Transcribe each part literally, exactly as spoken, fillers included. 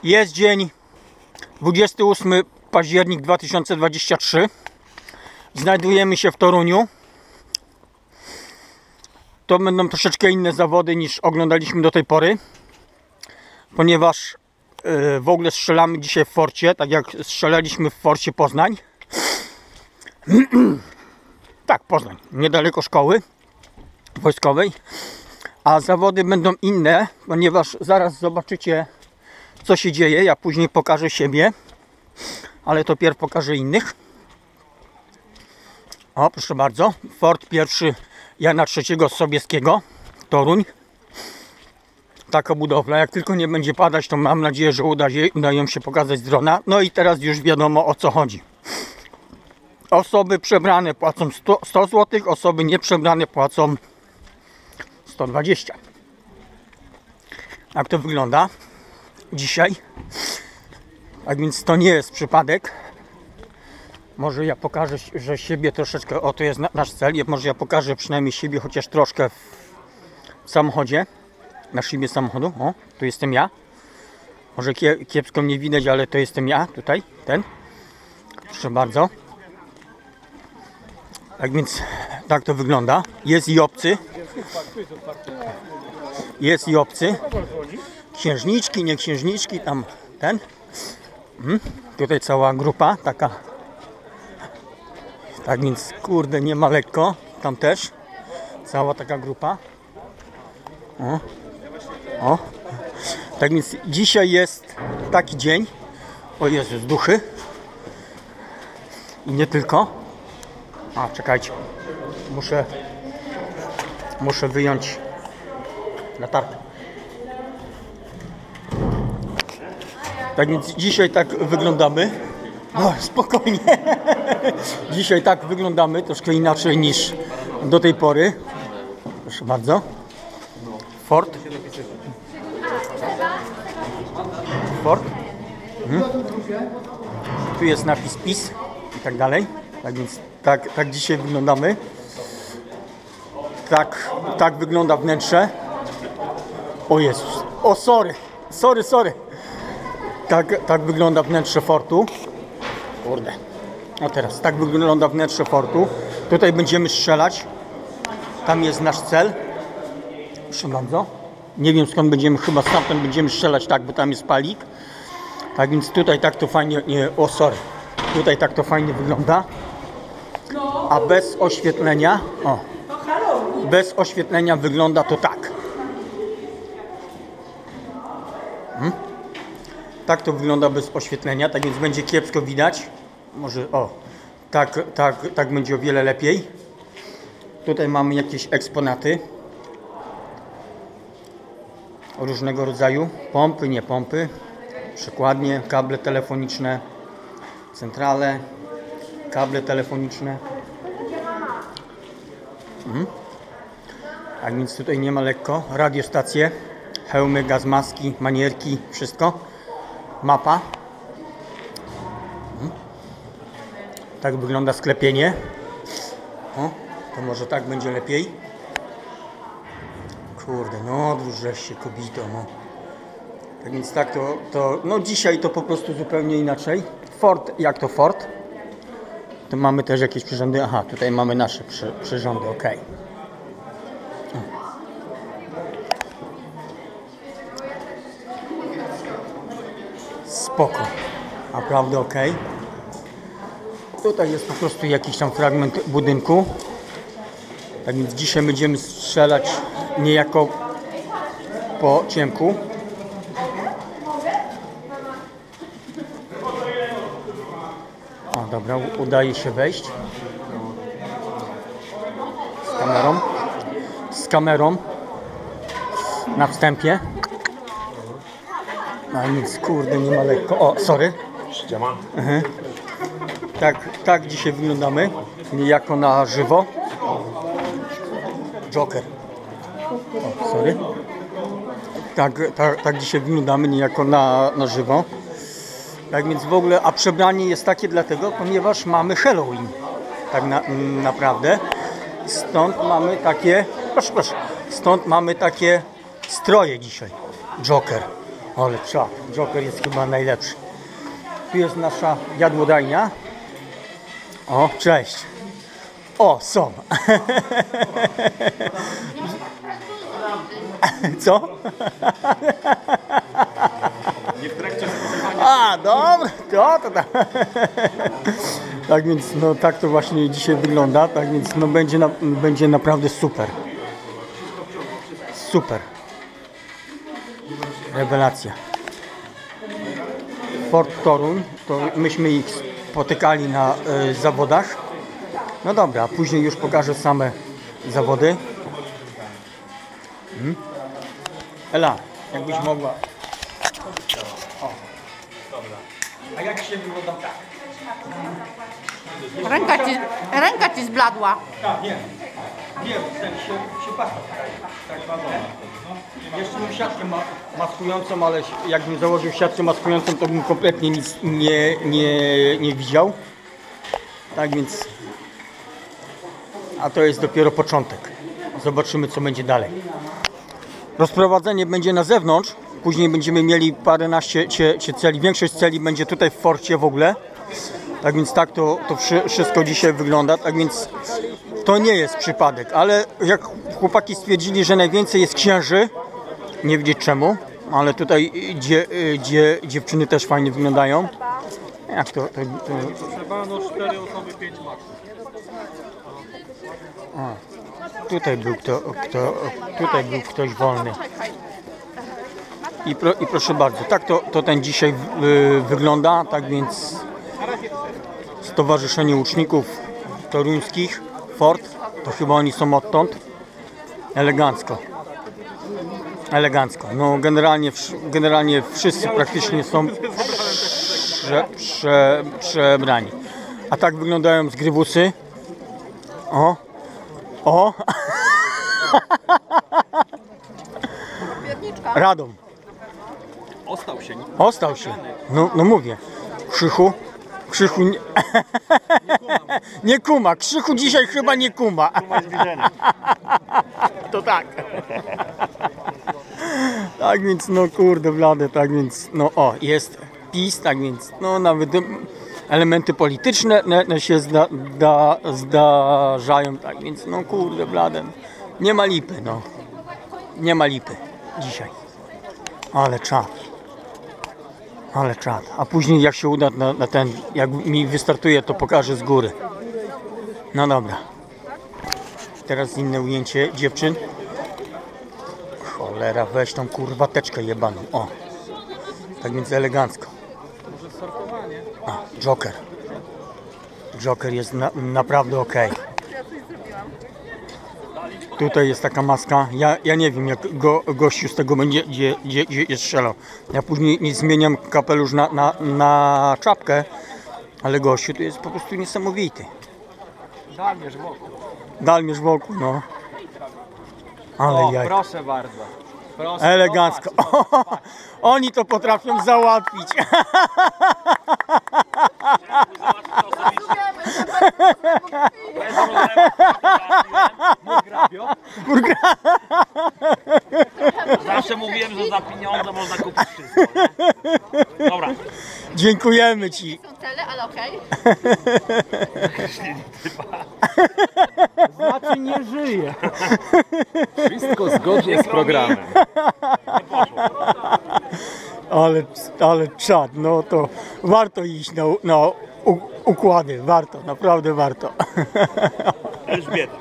Jest dzień dwudziesty ósmy październik dwa tysiące dwudziesty trzeci. Znajdujemy się w Toruniu. To będą troszeczkę inne zawody niż oglądaliśmy do tej pory, ponieważ yy, w ogóle strzelamy dzisiaj w forcie, tak jak strzelaliśmy w forcie Poznań. Tak, Poznań, niedaleko szkoły wojskowej. A zawody będą inne, ponieważ zaraz zobaczycie, co się dzieje. Ja później pokażę siebie, ale to pierw pokażę innych. O, proszę bardzo, Fort pierwszy Jana trzeciego Sobieskiego, Toruń. Taka budowla. Jak tylko nie będzie padać, to mam nadzieję, że uda, uda ją się pokazać z drona. No i teraz już wiadomo, o co chodzi. Osoby przebrane płacą sto złotych, osoby nieprzebrane płacą sto dwadzieścia. Jak to wygląda dzisiaj? Tak więc to nie jest przypadek. Może ja pokażę, że siebie troszeczkę, o, to jest nasz cel, może ja pokażę przynajmniej siebie chociaż troszkę w samochodzie, na szybie samochodu. O, tu jestem ja. Może kiepsko mnie widać, ale to jestem ja, tutaj, ten. Proszę bardzo. Tak więc tak to wygląda. Jest i obcy. Jest i obcy. Księżniczki, nie księżniczki, tam ten. Hmm. Tutaj cała grupa taka. Tak więc kurde, nie ma lekko. Tam też. Cała taka grupa. O. O. Tak więc dzisiaj jest taki dzień. O Jezus, duchy. I nie tylko. A, czekajcie. Muszę Muszę wyjąć latarkę. Tak więc dzisiaj tak wyglądamy. O, spokojnie. Dzisiaj tak wyglądamy, troszkę inaczej niż do tej pory. Proszę bardzo. Fort. Fort. Mhm. Tu jest napis PiS i tak dalej. Tak więc tak, tak dzisiaj wyglądamy. Tak, tak wygląda wnętrze. O Jezus. O, sorry. Sorry, sorry. Tak, tak wygląda wnętrze fortu. Kurde. A teraz tak wygląda wnętrze fortu. Tutaj będziemy strzelać. Tam jest nasz cel. Proszę bardzo. Nie wiem skąd będziemy, chyba stamtąd będziemy strzelać, tak, bo tam jest palik. Tak więc tutaj tak to fajnie, nie, o sorry. Tutaj tak to fajnie wygląda. A bez oświetlenia, o. Bez oświetlenia wygląda to tak. Hmm? Tak to wygląda bez oświetlenia, tak więc będzie kiepsko widać. Może o, tak, tak, tak będzie o wiele lepiej. Tutaj mamy jakieś eksponaty różnego rodzaju. Pompy, nie pompy. Przykładnie, kable telefoniczne, centrale, kable telefoniczne. Hmm? Tak więc tutaj nie ma lekko. Radiostacje, hełmy, gaz maski, manierki, wszystko. Mapa. Hmm. Tak wygląda sklepienie. O, to może tak będzie lepiej. Kurde, no odwróć się kobito, no. Tak więc tak to, to, no dzisiaj to po prostu zupełnie inaczej. Fort, jak to Fort? Tu mamy też jakieś przyrządy. Aha, tutaj mamy nasze przy, przyrządy, ok. Spoko, naprawdę ok. Tutaj jest po prostu jakiś tam fragment budynku. Tak więc dzisiaj będziemy strzelać niejako po ciemku. O, dobra, udaje się wejść. Z kamerą. Z kamerą. Na wstępie. No nic, kurde, nie ma lekko. O, sorry. Mhm. Tak, tak dzisiaj wyglądamy. Niejako na żywo. Joker. O, sorry. Tak, tak, tak dzisiaj wyglądamy niejako na, na żywo. Tak więc w ogóle, a przebranie jest takie dlatego, ponieważ mamy Halloween. Tak na, naprawdę. Stąd mamy takie, proszę, proszę, stąd mamy takie stroje dzisiaj. Joker. Ale czad, Joker jest chyba najlepszy. Tu jest nasza jadłodajnia. O, cześć. O, są. Co? Nie w trakcie A, dobra, to, to tak. Tak więc, no tak to właśnie dzisiaj wygląda, tak więc no będzie, na, będzie naprawdę super. Super. Rewelacja. Fort Toruń, to myśmy ich spotykali na y, zawodach. No dobra, a później już pokażę same zawody. Hmm? Ela, jakbyś mogła. O. A jak się wygląda tak? Ręka ci, ręka ci zbladła. Tak, nie. Nie, ten się, się pasa. Tak, tak, jeszcze mam siatkę ma maskującą, ale jakbym założył siatkę maskującą, to bym kompletnie nic nie, nie, nie widział. Tak więc... A to jest dopiero początek. Zobaczymy, co będzie dalej. Rozprowadzenie będzie na zewnątrz. Później będziemy mieli paręnaście cie, cie celi. Większość celi będzie tutaj w forcie w ogóle. Tak więc tak to, to wszystko dzisiaj wygląda. Tak więc to nie jest przypadek. Ale jak chłopaki stwierdzili, że najwięcej jest księży, nie wiedzieć czemu, ale tutaj dzie, dzie, dziewczyny też fajnie wyglądają. Jak to? to, to... Trzeba no cztery osoby, pięć max. A, tutaj był kto, kto, tutaj był ktoś wolny. I, pro, i proszę bardzo, tak to, to ten dzisiaj y, wygląda, tak więc Stowarzyszenie Łuczników Toruńskich, Fort, to chyba oni są odtąd. Elegancko. Elegancko. No generalnie, generalnie wszyscy praktycznie są prze, prze, przebrani. A tak wyglądają zgrywusy. O! O! Radom. Ostał się. Nie? Ostał się. No, no mówię. Krzychu. Krzychu nie... nie kuma. Krzychu dzisiaj chyba nie kuma. To tak. Tak więc no kurde blade, tak więc no o, jest PiS, tak więc no nawet elementy polityczne ne, się zda, da, zdarzają, tak więc no kurde blade. Nie ma lipy, no. Nie ma lipy dzisiaj. Ale czad. Ale czad. A później jak się uda na, na ten, jak mi wystartuje, to pokażę z góry. No dobra. Teraz inne ujęcie dziewczyn. Cholera, weź tą kurwateczkę jebaną. O. Tak więc elegancko. A, Joker. Joker jest na, naprawdę ok. Tutaj jest taka maska. Ja, ja nie wiem, jak go, gościu z tego będzie gdzie, gdzie, gdzie strzelał. Ja później nie zmieniam kapelusz na, na, na czapkę, ale gościu to jest po prostu niesamowity. Dalmierz wokół. Dalmierz wokół, no. Ale O, jaj. proszę bardzo. Proszę, Elegancko. o, patrz, patrz. Oni to potrafią załatwić. Zawsze mówiłem, że za pieniądze można kupić wszystko. Nie? Dobra. Dziękujemy Ci. Są cele, ale okej. Znaczy nie żyje. Wszystko zgodnie z programem. Ale, ale czad, no to warto iść na, na u, układy, warto, naprawdę warto. Elżbieta.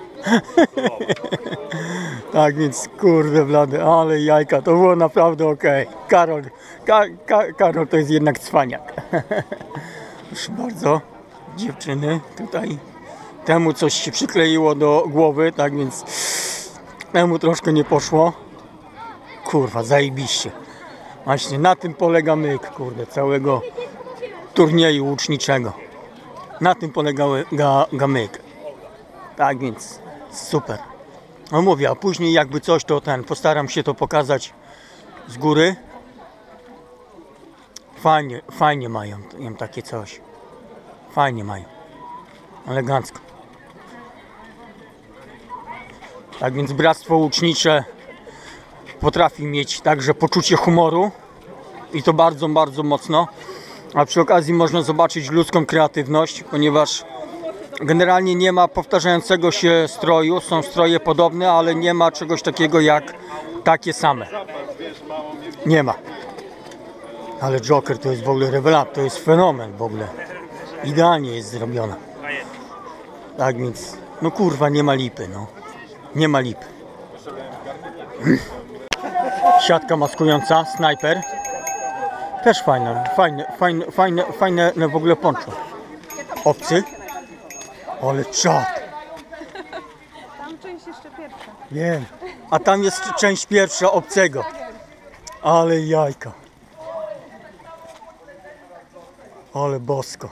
Tak więc kurde blady, ale jajka, to było naprawdę okej. Okay. Karol, Ka, Ka, Karol to jest jednak cwaniak. Proszę bardzo, dziewczyny tutaj, temu coś się przykleiło do głowy, tak więc temu troszkę nie poszło. Kurwa, zajebiście. Właśnie na tym polega myk, kurde, całego turnieju łuczniczego. Na tym polega ga, ga myk. Tak więc super. No mówię, a później jakby coś, to ten, postaram się to pokazać z góry. Fajnie, fajnie mają, mają takie coś. Fajnie mają. Elegancko. Tak więc Bractwo Łucznicze potrafi mieć także poczucie humoru. i to bardzo, bardzo mocno. A przy okazji można zobaczyć ludzką kreatywność, ponieważ generalnie nie ma powtarzającego się stroju. Są stroje podobne, ale nie ma czegoś takiego jak takie same. Nie ma. Ale Joker to jest w ogóle rewelacja, to jest fenomen w ogóle. Idealnie jest zrobiona. Tak więc, no kurwa, nie ma lipy, no. Nie ma lipy. Siatka maskująca, snajper. Też fajne, fajne, fajne, fajne, fajne no w ogóle poncho. Obcy. Ale czad. Tam część jeszcze pierwsza. Wiem. A tam jest część pierwsza obcego. Ale jajka. Ale bosko.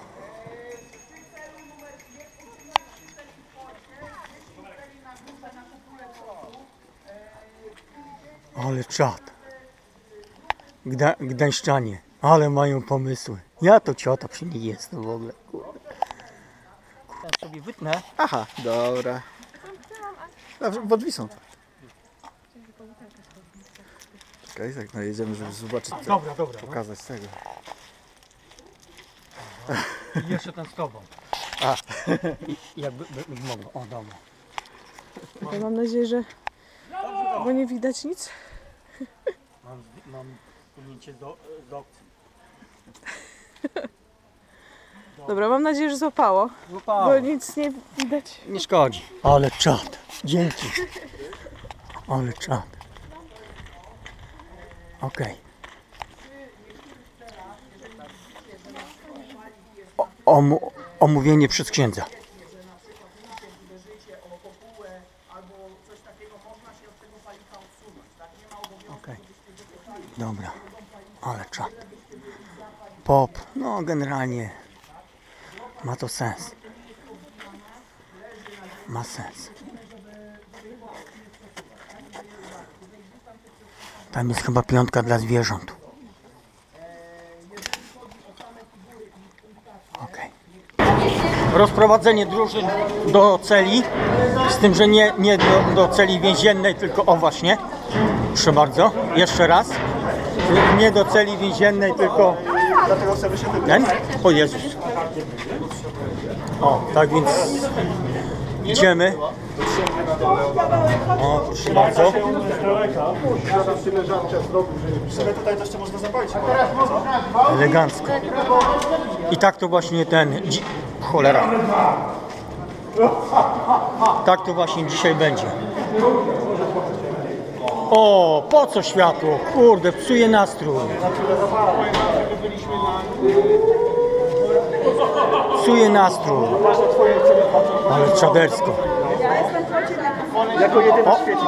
Ale czad. Gda Gdańszczanie. Ale mają pomysły. Ja to ciota przy nich jestem w ogóle. Kurde. Ja sobie wytnę. Aha, dobra. Dobrze, pod Wisą. Czekaj, tak najedziemy, żeby zobaczyć, co, Dobra, dobra. pokazać tego. I jeszcze ten z tobą. A. I jakby by, by mogło. O, dobra. Ja mam nadzieję, że... Bo nie widać nic. Mam, mam płynięcie do, do opcji. Dobra, mam nadzieję, że złapało. Bo nic nie widać. Nie szkodzi. Ale czad. Dzięki. Ale czad. Okej. O- Omu omówienie przez księdza. Okej. Dobra. Ale czad. Pop. No generalnie ma to sens. Ma sens. Tam jest chyba piątka dla zwierząt. Okej. Rozprowadzenie drużyn do celi. Z tym, że nie, nie do, do celi więziennej, tylko o właśnie. Proszę bardzo. Jeszcze raz. Nie do celi więziennej, tylko... Ten? O Jezus. O, tak więc idziemy. O, proszę bardzo. Tutaj też można zapalić. Elegancko. I tak to właśnie ten... Dzi cholera. Tak to właśnie dzisiaj będzie. O, po co światło? Kurde, psuje nastrój. Psuje nastrój. Ale czadersko. Jako jedyny w świecie.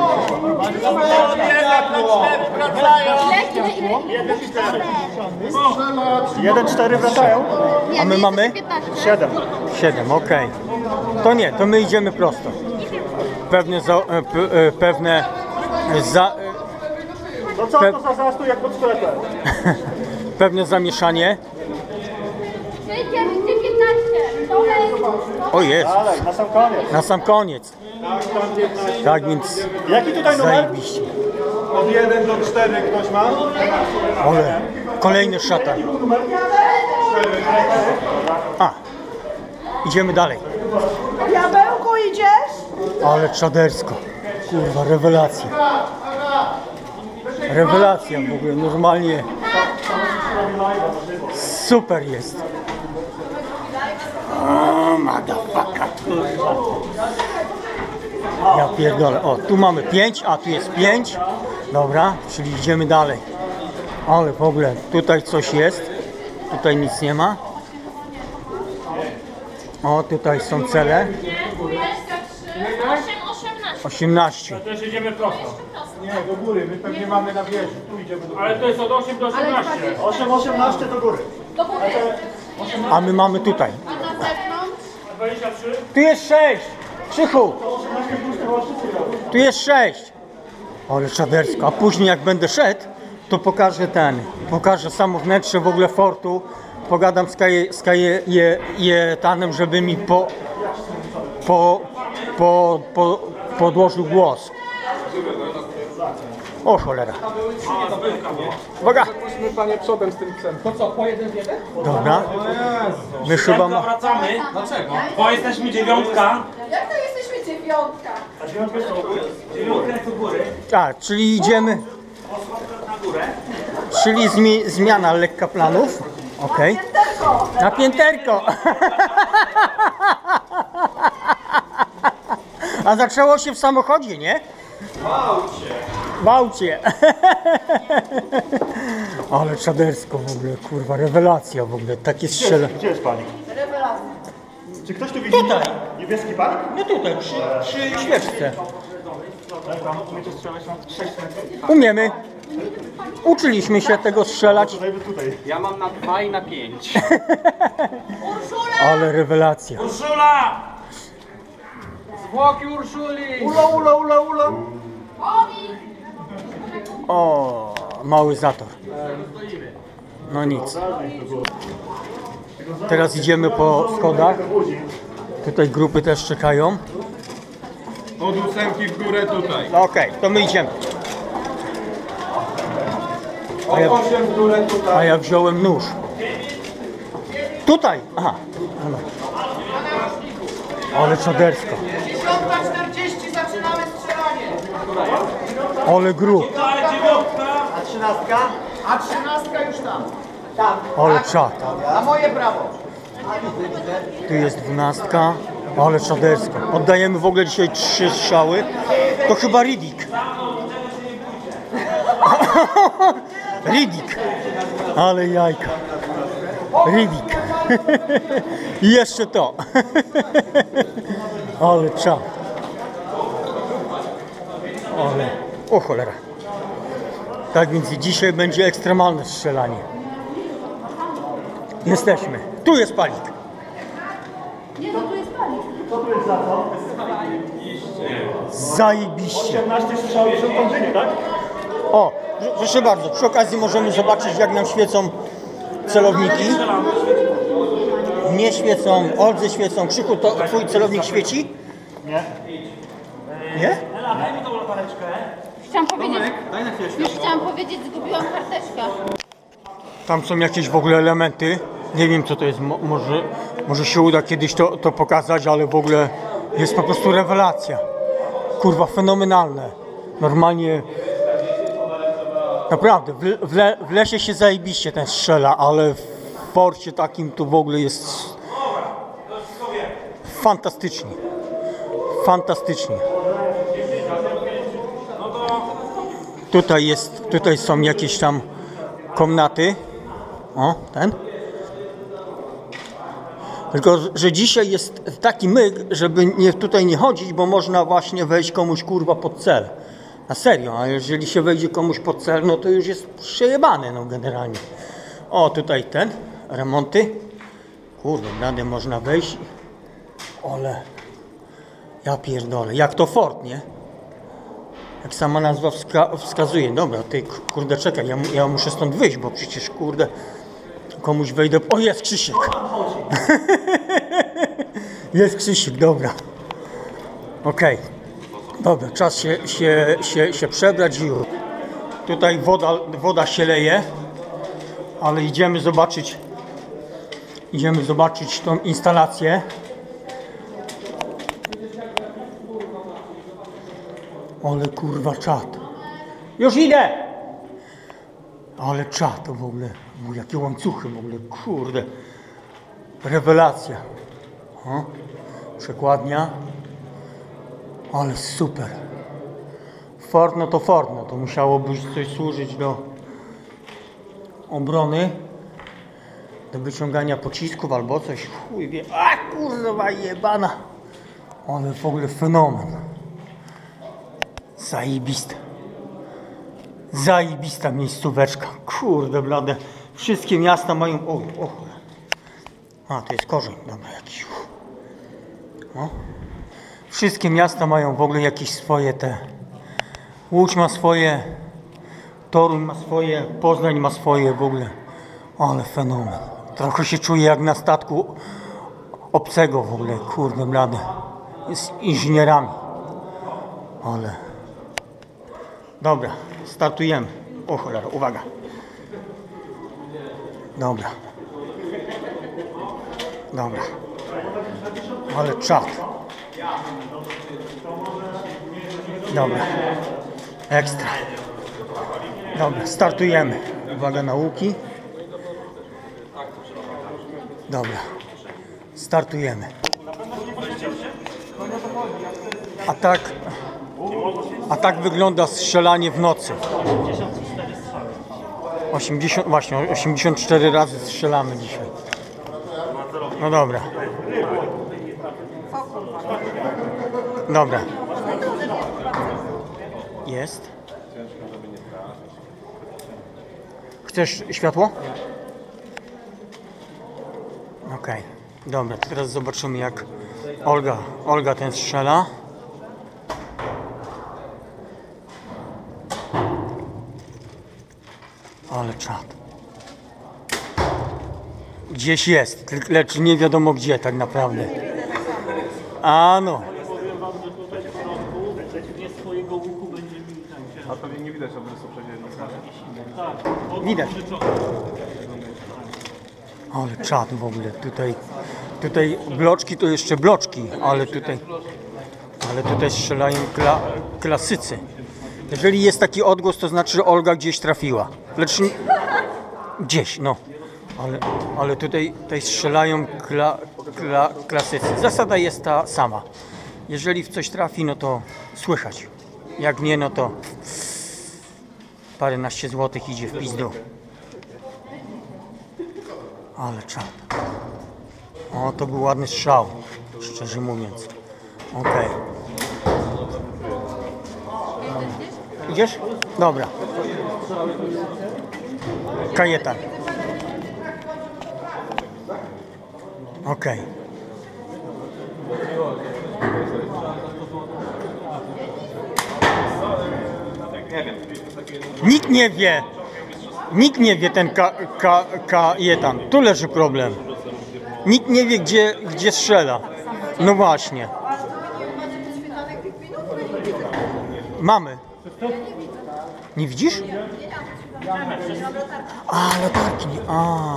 Jeden, cztery wracają? A my mamy? Siedem. Siedem, okej. To nie, to my idziemy prosto. Pewne, za, e, pe, e, pewne za, No co Pe- to za zastój jak pod sklepem? pewne zamieszanie. O jest, Dalej, na sam koniec. na sam koniec. Tak więc Jaki tutaj numer? zajebiście. Od jeden do cztery ktoś ma? Ale kolejny szatan. A, idziemy dalej. Diabełku, idziesz? Ale czadersko. Kurwa, rewelacja. Rewelacja w ogóle, normalnie. Super jest. O, motherfucker. Ja pierdolę. O, tu mamy pięć, a tu jest pięć. Dobra, czyli idziemy dalej. Ale w ogóle tutaj coś jest. Tutaj nic nie ma. O, tutaj są cele. osiemnaście. Też idziemy prosto. Nie, do góry, my pewnie mamy na wieży. Tu idziemy do góry. Ale to jest od osiem do osiemnastu. osiem, osiemnaście do góry. A my mamy tutaj. dwadzieścia trzy. Tu jest sześć. Krzychu. Tu jest sześć. Ale czadersko. A później jak będę szedł, to pokażę ten. Pokażę samo wnętrze w ogóle fortu. Pogadam z, kaje, z kaje, je, Jetanem, żeby mi po, po, po, po, podłożył głos. O cholera. Uwaga. Jedźmy panie przodem z tym psem. To co, po jeden w jeden? Dobra. My chyba ma... Wracamy. Dlaczego? Bo jesteśmy dziewiątka. Jak to jesteśmy dziewiątka? A dziewiątka jest u góry. Dziewiątka jest u góry. Tak, czyli idziemy... Na górę. Czyli zmi zmiana lekka planów. Okej. Na pięterko. A zaczęło się w samochodzie, nie? W aucie. W aucie. Ale czadersko w ogóle, kurwa, rewelacja w ogóle, takie strzela. Gdzie jest panik? Rewelacja. Czy ktoś tu widzi Tutaj. niebieski panik? No tutaj, przy, przy świeczce. Umiecie strzelać na sześć metrów? Umiemy. Uczyliśmy się tego strzelać. Dajmy tutaj. Ja mam na dwa i na pięć. Ale rewelacja. Urszula! Zwłoki Urszuli! Ula, ula, ula, ula. O, mały zator. No nic. Teraz idziemy po schodach. Tutaj grupy też czekają. Od ósemki w górę tutaj. No okej, to my idziemy. A ja, osiem w górę tutaj. a ja wziąłem nóż. Tutaj! Aha. Dobra. Ale czadersko. dziesiąta czterdzieści zaczynamy strzelanie. Ale grób. Ale dziewiątka! A trzynastka już tam. Ale czad. Na moje prawo. Tu jest dwunastka. Ale czadersko. Oddajemy w ogóle dzisiaj trzy strzały. To chyba Riddick. Riddick. Ale jajka. Riddick. I jeszcze to. Ale czad. Ale... O cholera. Tak więc i dzisiaj będzie ekstremalne strzelanie. Jesteśmy. Tu jest palik. Zajebiście. osiemnaście strzał i są kątynie, tak? O, pr- proszę bardzo, przy okazji możemy zobaczyć, jak nam świecą celowniki. Nie świecą, Oldze świecą. Krzyku, to twój celownik świeci? Nie. Nie? Ela, daj mi tą latareczkę. Chciałam powiedzieć, już chciałam powiedzieć, zgubiłam karteczkę. Tam są jakieś w ogóle elementy. Nie wiem, co to jest. Mo- może, może się uda kiedyś to, to pokazać, ale w ogóle jest po prostu rewelacja. Kurwa, fenomenalne. Normalnie... Naprawdę, w, w, le, w lesie się zajebiście ten strzela, ale w forcie takim to w ogóle jest fantastycznie. Fantastycznie. Tutaj jest, tutaj są jakieś tam komnaty. O, ten. Tylko, że dzisiaj jest taki myk, żeby nie, tutaj nie chodzić, bo można właśnie wejść komuś kurwa pod cel. Na serio, a jeżeli się wejdzie komuś pod cel, no to już jest przejebane, no generalnie. O, tutaj ten, remonty. Kurde, blady, można wejść. Ole, ja pierdolę, jak to fort, nie? Jak sama nazwa wska wskazuje. Dobra, ty, kurde, czekaj, ja, ja muszę stąd wyjść, bo przecież, kurde, komuś wejdę... O, jest Krzysiek! Jest Krzysiek, dobra. Okej. Okay. Dobra, czas się, się, się, się przebrać i już. Tutaj woda, woda się leje, ale idziemy zobaczyć, idziemy zobaczyć tą instalację. Ale kurwa czad. Już idę! Ale czad to w ogóle, bo jakie łańcuchy w ogóle, kurde. Rewelacja. O, przekładnia. Ale super. Fort, no to fort, no to musiałoby coś służyć do obrony, do wyciągania pocisków albo coś. Chuj wie. A kurwa jebana. Ale w ogóle fenomen. Zajebista. Zajebista miejscóweczka. Kurde blade. Wszystkie miasta mają... O, o. A, to jest korzeń. Dobra, jakiś... O. Wszystkie miasta mają w ogóle jakieś swoje te... Łódź ma swoje, Toruń ma swoje, Poznań ma swoje w ogóle. Ale fenomen. Trochę się czuję jak na statku obcego w ogóle, kurde blade. Z inżynierami. Ale... Dobra, startujemy. O cholera, uwaga. Dobra. Dobra. Ale czad. Dobra. Ekstra. Dobra, startujemy. Uwaga na łuki. Dobra. Startujemy. A tak, a tak wygląda strzelanie w nocy. osiemdziesiąt, właśnie, osiemdziesiąt cztery razy strzelamy dzisiaj. No dobra. Dobra. Jest. Chcesz światło? Okej. Okay. Dobra, teraz zobaczymy jak Olga, Olga ten strzela. Ale czad. Gdzieś jest, lecz nie wiadomo gdzie tak naprawdę. A no. A pewnie nie widać obrysu przecież. Widać. Ale czad w ogóle. Tutaj, tutaj bloczki to jeszcze bloczki, ale tutaj, ale tutaj strzelają kla, klasycy. Jeżeli jest taki odgłos, to znaczy, że Olga gdzieś trafiła. Lecz nie, gdzieś, no. Ale, ale tutaj, tutaj strzelają kla, kla, klasycy. Zasada jest ta sama. Jeżeli w coś trafi, no to słychać. Jak nie, no to paręnaście złotych idzie w pizdu. Ale czad. O, to był ładny strzał, szczerze mówiąc. Okej. Okay. Idziesz? Dobra. Kajetan. Okej. Okay. Nikt nie wie. Nikt nie wie ten ka, ka, kajetan. Tu leży problem. Nikt nie wie gdzie, gdzie strzela. No właśnie. Mamy. Nie widzisz? A, latarki. A.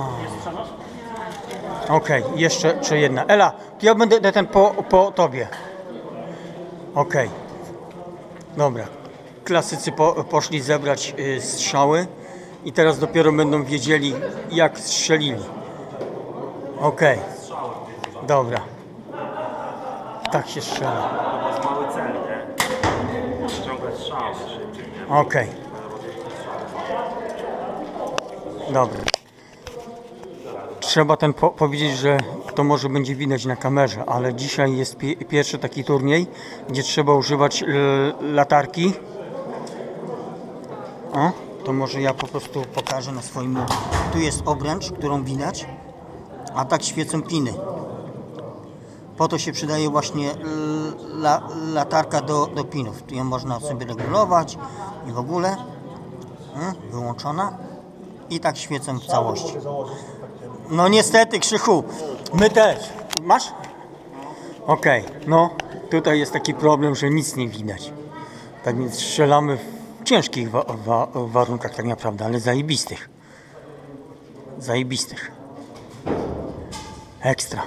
Okej, okay, jeszcze, jeszcze jedna. Ela, to ja będę ten po, po tobie. Okej. Okay. Dobra. Klasycy po, poszli zebrać y, strzały i teraz dopiero będą wiedzieli, jak strzelili. Okej. Okay. Dobra. Tak się strzela. To jest mały cel, nie? Ściągać strzał szybciej, nie? Okej. Okay. Dobra. Trzeba ten po powiedzieć, że to może będzie widać na kamerze, ale dzisiaj jest pi pierwszy taki turniej, gdzie trzeba używać latarki. O, to może ja po prostu pokażę na swoim... Tu jest obręcz, którą widać, a tak świecą piny. Po to się przydaje właśnie la latarka do, do pinów. Tu ją można sobie regulować i w ogóle hmm, wyłączona i tak świecą w całości. No niestety, Krzychu, my też. Masz? Okej, okay. No tutaj jest taki problem, że nic nie widać. Tak więc strzelamy w ciężkich wa wa warunkach tak naprawdę, ale zajebistych. Zajebistych. Ekstra.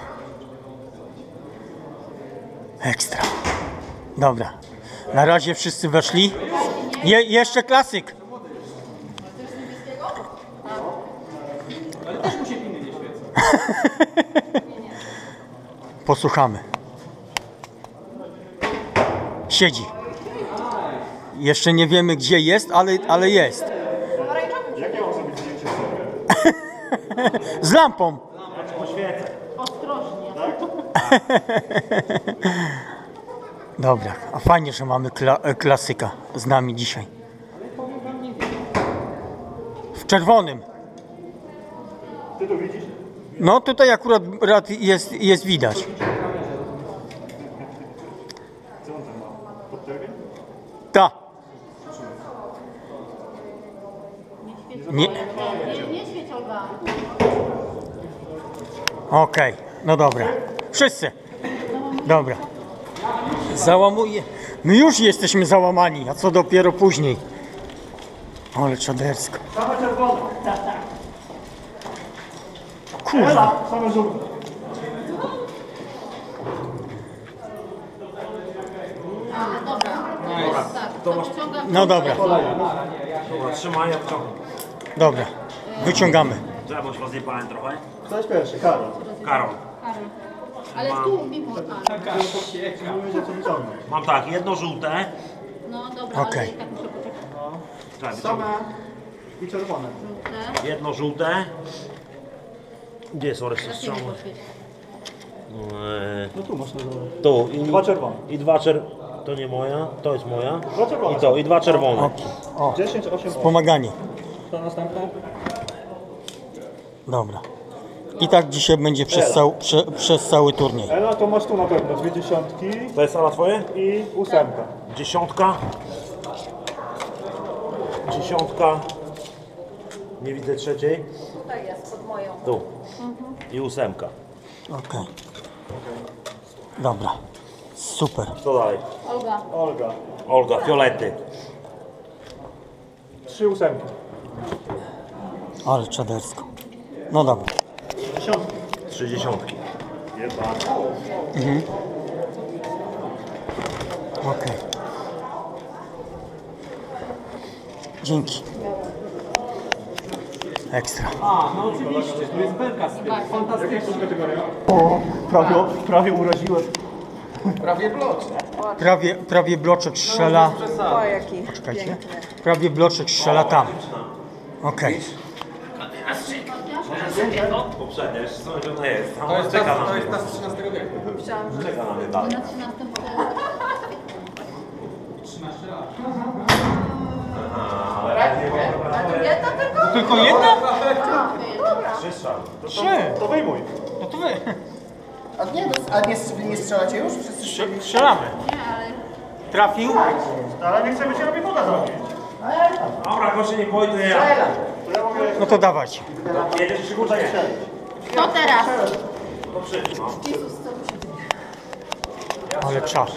Ekstra. Dobra. Na razie wszyscy weszli. Je jeszcze klasyk. Posłuchamy. Siedzi. Jeszcze nie wiemy gdzie jest, ale, ale jest. Jakie mam zrobić zdjęcie? Z lampą. Dobra, a fajnie, że mamy kla klasyka z nami dzisiaj. W czerwonym. Ty to widzisz? No tutaj akurat jest, jest widać. Co on tam ma? Podterwie? Ta. Nie. Nie świeć, Olga. Okej, okay. No dobra. Wszyscy. Dobra. Załamuję. My już jesteśmy załamani, a co dopiero później. Ale czadersko. kurwa. Same żółte. A, dobra. Dobra. Tak, to wyciągam. No dobra, Dobra, trzymaj, ja wciągnę. dobra. Wyciągamy. Trzeba, bo się rozjebałem trochę. Kto jest pierwszy? Karol. Karol, Karol. Ale tu mimo. A, Mówicie co wyciągnąć. mam tak, jedno żółte. no dobra, Okej. ale i tak muszę poczekać. Czekaj, Same wyciągnę. i czerwone. Żółte. Jedno żółte. Gdzie jest oreszta Teraz nie strzału? poświeć. Eee, No tu masz na dole. Tu i Dwa czerwone. I dwa czer... To nie moja, to jest moja. Dwa czerwone. I to, i dwa czerwone. O, dziesięć, osiem, osiem. pomaganie. To następne? Dobra. I tak dzisiaj będzie przez, cał, prze, przez cały turniej. Ela, to masz tu na pewno dwie dziesiątki To jest Ala twoje? i ósemka. Dziesiątka. Dziesiątka. Nie widzę trzeciej. Tutaj jest, pod moją. Tu. I ósemka. Okej. Dobra. Super. Co dalej? Olga. Olga. Olga, fiolety. Trzy ósemki. Ale czadersko. No dobra. Dziesiątki. Trzy dziesiątki. Okej. Dzięki. Ekstra. O, prawie, prawie uraziłem. Prawie, prawie bloczek strzela. O, jaki Czekajcie. piękny. Prawie bloczek strzela tam. Okej. Poprzednia, jeszcze co ona jest. To jest czeka na mnie. z trzynastego wieku. Czeka na mnie dalej. Na trzynastym Jedna tylko? Tylko jedna? Trzy strzały. Trzy. To wyjmuj. No to wy. A nie, a nie, nie strzelacie już? Wszyscy strzeli? Strzelamy. Nie, ale... Trafił? Ale nie chcemy się robić woda zrobić. Dobra, proszę nie boi, to ja. No to dawać. Jedziesz przy górze, nie. Kto teraz? To krzycz, no. Ale czas.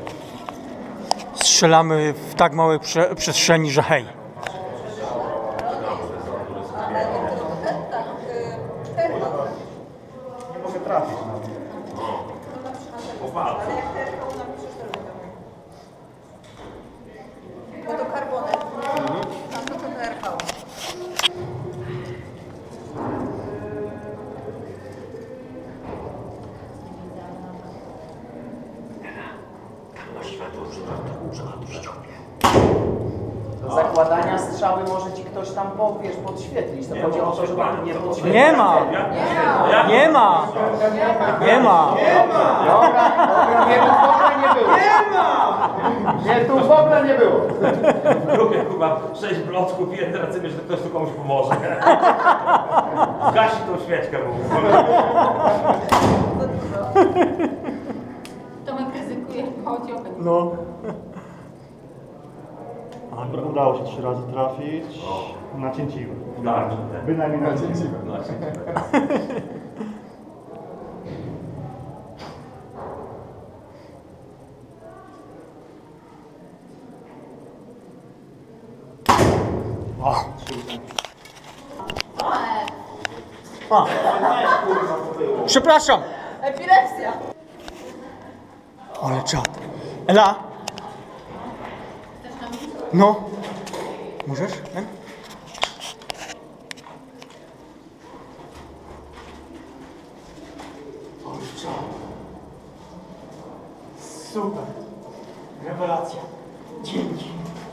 Strzelamy w tak małej prze przestrzeni, że hej. Nie mogę trafić. Popatrz. Bo to karbony. Tam to to R V. Do zakładania strzały może ci ktoś tam powiesz, podświetlić. To chodzi o to, żeby nie podświetlić. Nie ma. Nie ma. Nie ma. Dobra, dobra, nie, tu w ogóle nie było. Nie ma! Nie, tu w ogóle nie było. W grupie chyba sześć blocków i jeden raz myślę, że ktoś tu komuś pomoże. Zgasi tą świeczkę, bo Tomek ryzykuje, chodzi o będzie. No. Dobra, udało się trzy razy trafić. Nacięciłem. tak. Bynajmniej nacięciłem. A. Przepraszam. Epilepsja. Ale czad. Ela? No. Możesz? Ten? Ale czad. Super. Rewelacja. Dzięki.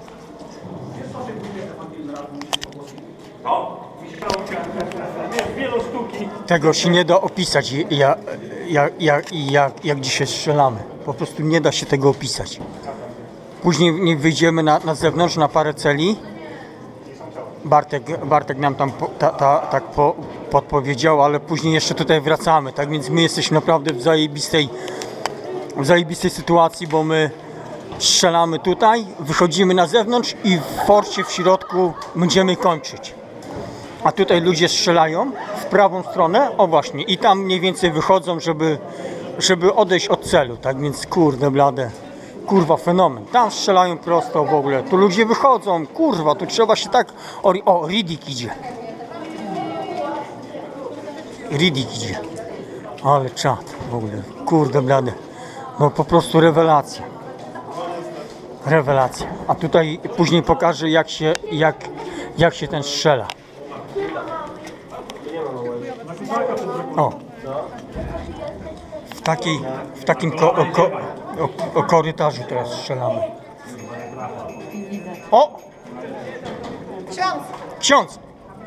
No. Wielu sztuki. Tego się nie da opisać, jak, jak, jak, jak, jak dzisiaj strzelamy. Po prostu nie da się tego opisać. Później nie wyjdziemy na, na zewnątrz na parę celi. Bartek, Bartek nam tam po, ta, ta, tak po, podpowiedział, ale później jeszcze tutaj wracamy. Tak więc my jesteśmy naprawdę w zajebistej, w zajebistej sytuacji, bo my strzelamy tutaj, wychodzimy na zewnątrz i w forcie w środku będziemy kończyć. A tutaj ludzie strzelają w prawą stronę, o właśnie, i tam mniej więcej wychodzą, żeby, żeby odejść od celu. Tak więc kurde blade, kurwa fenomen. Tam strzelają prosto w ogóle, tu ludzie wychodzą, kurwa, tu trzeba się tak... O, o Riddick idzie. Riddick idzie. Ale czad w ogóle. Kurde blady. No po prostu rewelacja. Rewelacja. A tutaj później pokażę jak się, jak, jak się ten strzela. O. W, takiej, w takim ko, o, ko, o, o korytarzu teraz strzelamy. O! Ksiądz! Ksiądz!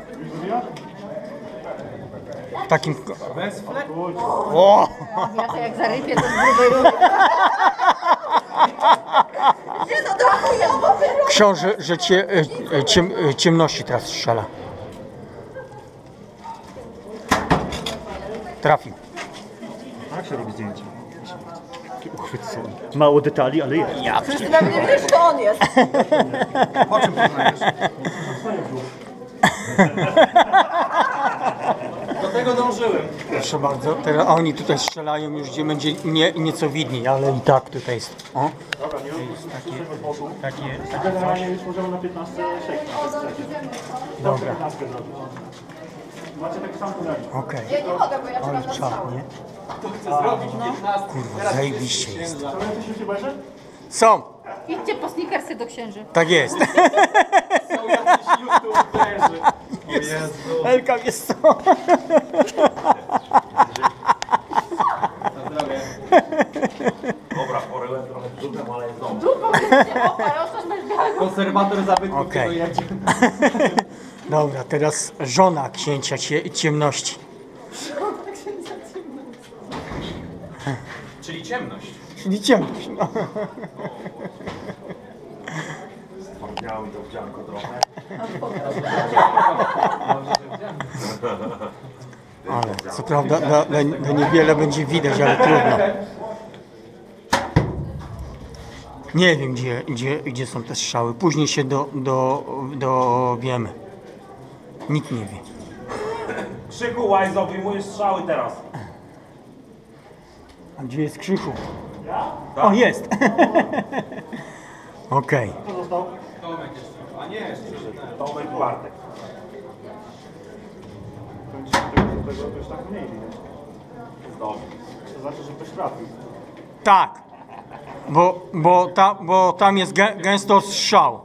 W takim... ko- O! Ja to jak zarypię, to z grubej rury. Nie no, to chujowo wyrobię. Książę, że cie, e, ciem, e, ciemności teraz strzela. Trafił. Jak się robi zdjęcie? Uchwyt są. Mało detali, ale jest. Przecież ty nawet nie wiesz, kto on jest. Po czym poznajesz? Do tego dążyłem. Proszę bardzo, teraz a oni tutaj strzelają już gdzie będzie nie, nieco widniej, ale i tak tutaj jest. O, Dobra, nie rób takie, takie, generalnie już możemy na piętnaście sześć. dobra, piętnaście zrobić. Macie taki sam tunel. okej. Ja nie mogę, bo ja czekam Ale na czad, strzał. nie? To chcę zrobić piętnaście. Kurwa, zajebiście jest. Co więcej się bierze? Są, Idźcie po sneakersy do księży. tak jest. Są jacyś youtuberzy. O Jezu. Elka jest co? Dobra, poryłem trochę brzuchem, ale jest dobrze. Dupą będzie opa, ja już też masz białego. Konserwator zabytków Okej. okay. jedzie. Dobra, teraz żona księcia cie, ciemności. Czyli ciemność. Czyli ciemność, no. Miało mi to wdzianko trochę. Ale co prawda na, na, na niewiele będzie widać, ale trudno. Nie wiem gdzie, gdzie, gdzie są te strzały. Później się do, do, dowiemy. Nikt nie wie. Krzyku Łajzo, wyjmujesz strzały teraz. A gdzie jest Krzychu? O, jest! Okej. Kto został? Tomek jest. A nie, jeszcze. Tomek Bartek. Tego to już tak mniej widać. Dobrze. To znaczy, że ktoś trafił. Tak. Bo, bo, ta, bo tam jest gę, gęsto strzał.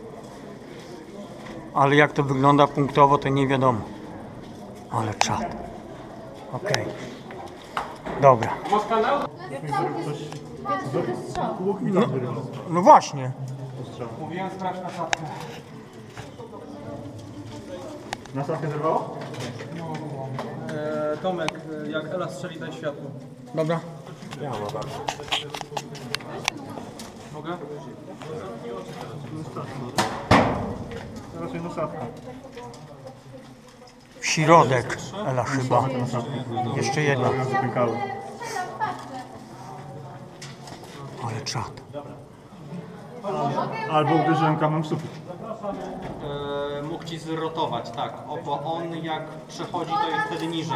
Ale jak to wygląda punktowo, to nie wiadomo. Ale czad. Okej. Dobra. Łuk mi tam wyrywał. No właśnie. Mówiłem, sprawdź nasadkę. Nasadkę zerwało? E, Tomek, e, jak Ela strzeli, daj światło. Dobra. Mogę? Raczej nasadka. W środek, Ela chyba. Jeszcze jedna. Zapękały. Ale czad. Albo uderzyłem kamem w sufit. E, mógł ci zrotować, tak. O, bo on jak przechodzi, to jest wtedy niżej.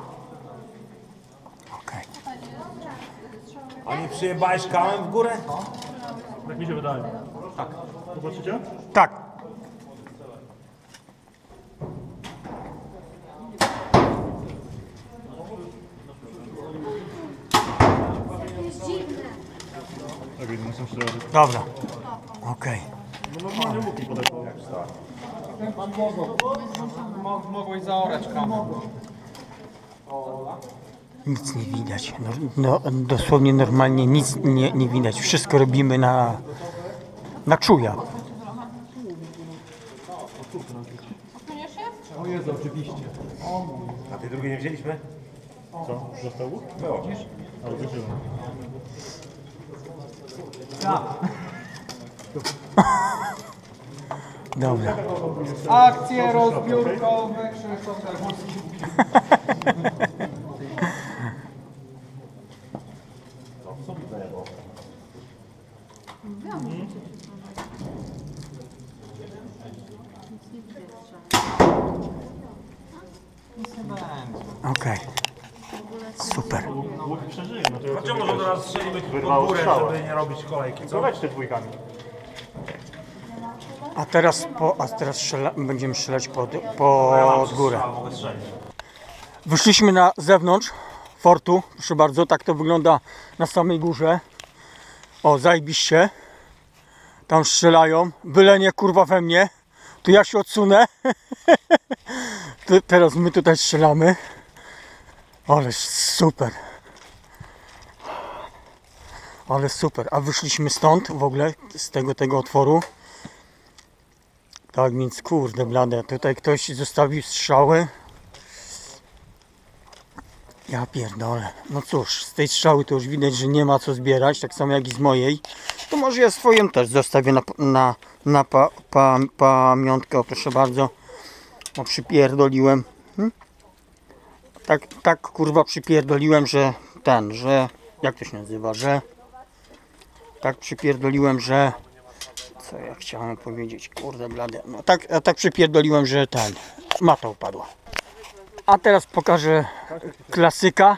Okej. A nie przyjebałeś kałem w górę? Tak mi się wydaje. Tak. Zobaczycie? Tak. Tak, jednym są strzelane. Dobra. Okej. No normalnie łuki podepał. Mo mogłeś zaorać kamę. Nic nie widać. No, no, dosłownie normalnie nic nie, nie widać. Wszystko robimy na, na czuja. O Jezu, oczywiście. A tej drugiej nie wzięliśmy? Co? Został łuk? Było. Ale uderzyłem. Dobra. Akcje rozbiórkowe, Krzysztof Czerwowski. Okej. Super. Łuk przeżyje. No to ja Dlaczego może teraz strzelimy pod Wyrwało górę, strzała. żeby nie robić kolejki, co? Zobaczcie dwójkami. A teraz, po, a teraz strzela, będziemy strzelać pod, Ja mam pod górę. strzał, mogę strzelić. Wyszliśmy na zewnątrz fortu, proszę bardzo, tak to wygląda na samej górze. O, zajebiście. Tam strzelają, byle nie kurwa we mnie. Tu ja się odsunę. Teraz my tutaj strzelamy. Ale super. Ale super. A wyszliśmy stąd w ogóle, z tego tego otworu. Tak więc kurde blade, tutaj ktoś zostawił strzały. Ja pierdolę. No cóż, z tej strzały to już widać, że nie ma co zbierać, tak samo jak i z mojej. To może ja swoją też zostawię na, na, na pa, pa, pamiątkę, o, proszę bardzo. O, przypierdoliłem. Hm? Tak, tak kurwa przypierdoliłem, że ten, że... Jak to się nazywa, że... Tak przypierdoliłem, że... Co ja chciałem powiedzieć, kurde blade. No tak, tak przypierdoliłem, że ten... Mata upadła. A teraz pokażę klasyka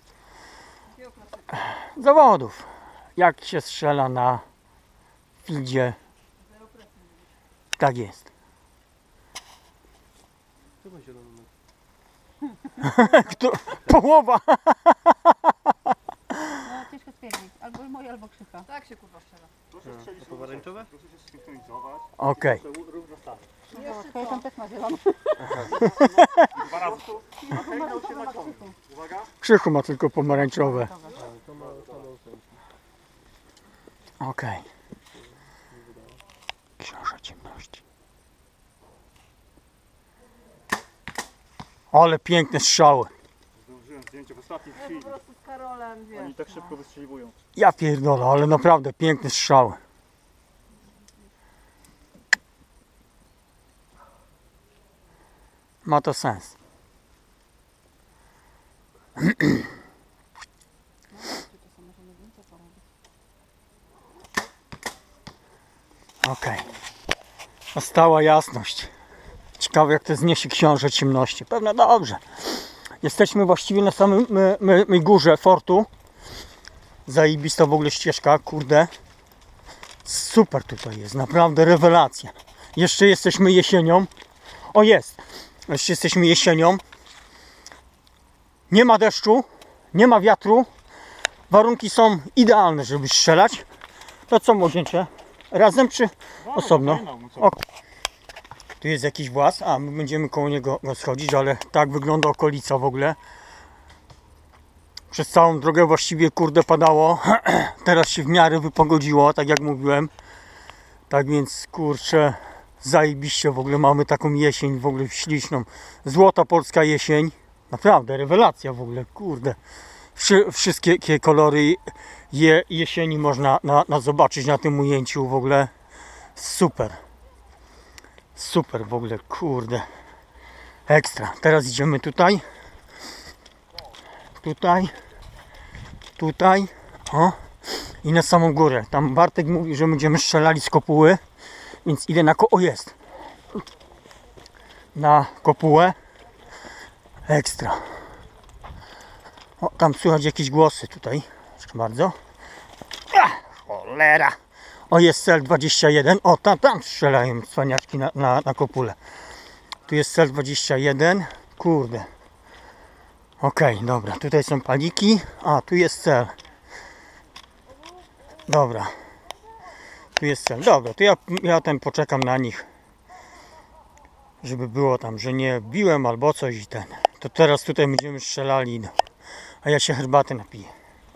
zawodów. Jak się strzela na fieldzie. Tak jest. Kto? Połowa. No ciężko stwierdzić. Albo moje, albo Krzyka. Tak się kurwa strzela. Pomarańczowe? Proszę się zsynchronizować. Okej. Ja tam też ma zielono. Krzychu ma tylko pomarańczowe. Okej. Książę ciemności. Ale piękne strzały. Zdążyłem zdjęcie w ostatniej chwili. Po prostu z Karolem, wiesz. Oni tak szybko wystrzeliwują. Ja pierdolę, ale naprawdę piękne strzały. Ma to sens. Okej. Nastała jasność. Ciekawe jak to zniesie książę ciemności. Pewnie dobrze. Jesteśmy właściwie na samej my, my, my górze fortu. Zajebista w ogóle ścieżka, kurde. Super tutaj jest, naprawdę rewelacja. Jeszcze jesteśmy jesienią. O jest. Jeszcze jesteśmy jesienią. Nie ma deszczu, nie ma wiatru. Warunki są idealne, żeby strzelać. To co młodzieńcze? Razem czy osobno? O, tu jest jakiś włas, a my będziemy koło niego go schodzić, ale tak wygląda okolica w ogóle. Przez całą drogę właściwie kurde padało. Teraz się w miarę wypogodziło, tak jak mówiłem. Tak więc kurczę, zajebiście w ogóle mamy taką jesień w ogóle śliczną. Złota polska jesień. Naprawdę rewelacja w ogóle, kurde. Wszy, wszystkie kolory je, jesieni można na, na zobaczyć na tym ujęciu w ogóle. Super. Super w ogóle, kurde. Ekstra. Teraz idziemy tutaj. Tutaj. Tutaj. O. I na samą górę. Tam Bartek mówi, że będziemy strzelali z kopuły. Więc idę na ko... O jest. Na kopułę. Ekstra. O, tam słychać jakieś głosy tutaj. Proszę bardzo. Ach, cholera. O, jest cel dwadzieścia jeden. O, tam, tam strzelają cwaniaczki na, na, na kopule. Tu jest cel dwadzieścia jeden. Kurde. Okej, okay, dobra. Tutaj są paliki. A, tu jest cel. Dobra. Tu jest cel. Dobra, to ja, ja ten poczekam na nich. Żeby było tam, że nie biłem albo coś i ten. To teraz tutaj będziemy strzelali. No. A ja się herbaty napiję.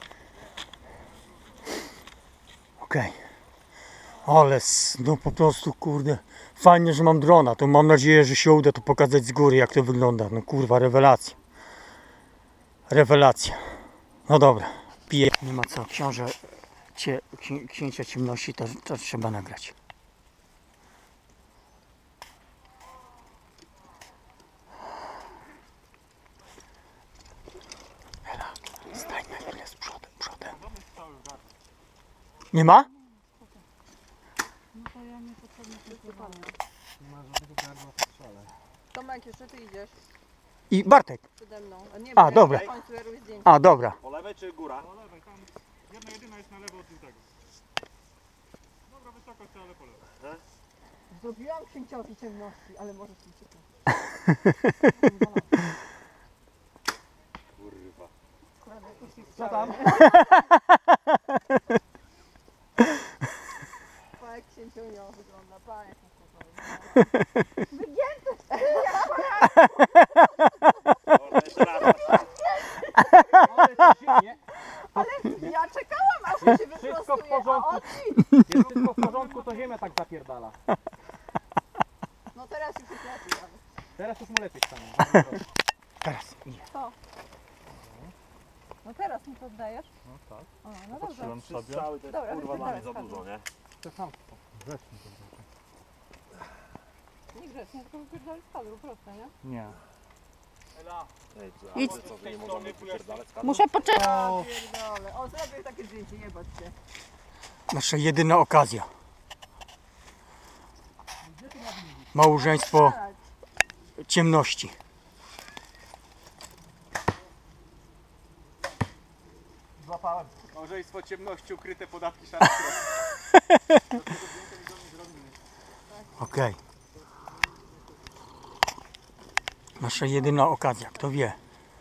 Okej. Okay. Ale no po prostu kurde. Fajnie, że mam drona. To mam nadzieję, że się uda to pokazać z góry, jak to wygląda. No kurwa, rewelacja. Rewelacja. No dobra. Piję. Nie ma co. Książę cie, księ, księcia ciemności to, to trzeba nagrać. Ela, stań na chwilę z przodem, przodem. Nie ma? Tomek, jeszcze ty idziesz I Bartek. przede mną. A, nie, A, bo ja dobra. na końcu ja robię zdjęcie. A, dobra. Po lewej czy góra? Po lewej, tam jedna jedyna jest na lewo od tego. Dobra wysokość, ale po lewej. Zrobiłam księciowi ciemności, ale może ci ciekawe. puścić Co tam? Pa, jak księciunio wygląda, pa, jak mu wygięty! Ale ja czekałam, aż to się Wszystko w wyprostuje, a porządku. on Jest wszystko w porządku, to ziemia tak zapierdala. No teraz już jest lepiej. ale- Teraz już mu lepiej stanie. Teraz idzie. No teraz mi to oddajesz? No tak. O, no dobrze. Cały to jest Dobra, kurwa dla mnie teraz za dużo, nie? To sam. Nie grzecznie, tylko wypierdolić z kadru, proste, nie? Nie. Idź. Co, to nie możemy wypierdalać z kadru? Muszę poczekać. O, pierdolę. O, zrobię takie zdjęcie, jebać się. Nasza jedyna okazja. Małżeństwo ciemności. Złapałem. Małżeństwo ciemności, ukryte podatki szare. Okej. Nasza jedyna okazja, kto wie.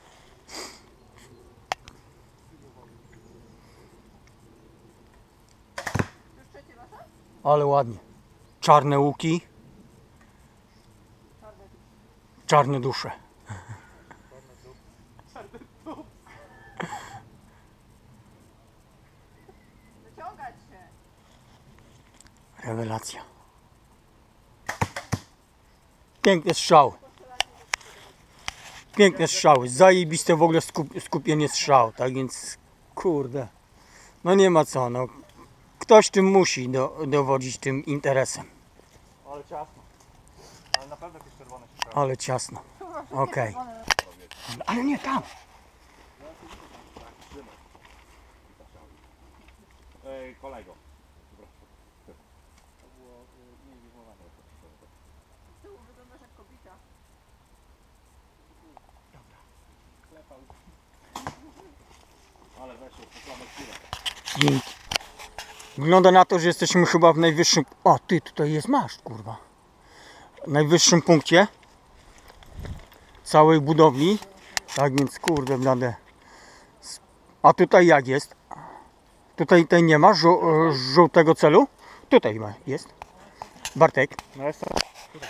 Ale ładnie. Czarne łuki. Czarne dusze. Wyciągać się. Rewelacja. Piękny strzał. Piękne strzały. Zajebiste w ogóle skup, skupienie strzał. Tak więc kurde. No nie ma co. No. Ktoś tym musi do, dowodzić tym interesem. Ale ciasno. Ale na pewno jakieś czerwone się Ale ciasno. Okej. Ale nie tam. Ej, kolego. Z tyłu wyglądasz jak kobieta. Ale weszło, poklamy chwilę. Dzięki. Wygląda na to, że jesteśmy chyba w najwyższym... O, ty, tutaj jest maszt, kurwa. Najwyższym punkcie całej budowli. Tak więc, kurde, blade. A tutaj jak jest? Tutaj, tutaj nie ma żół, żółtego celu? Tutaj ma, jest. Bartek. No jest to.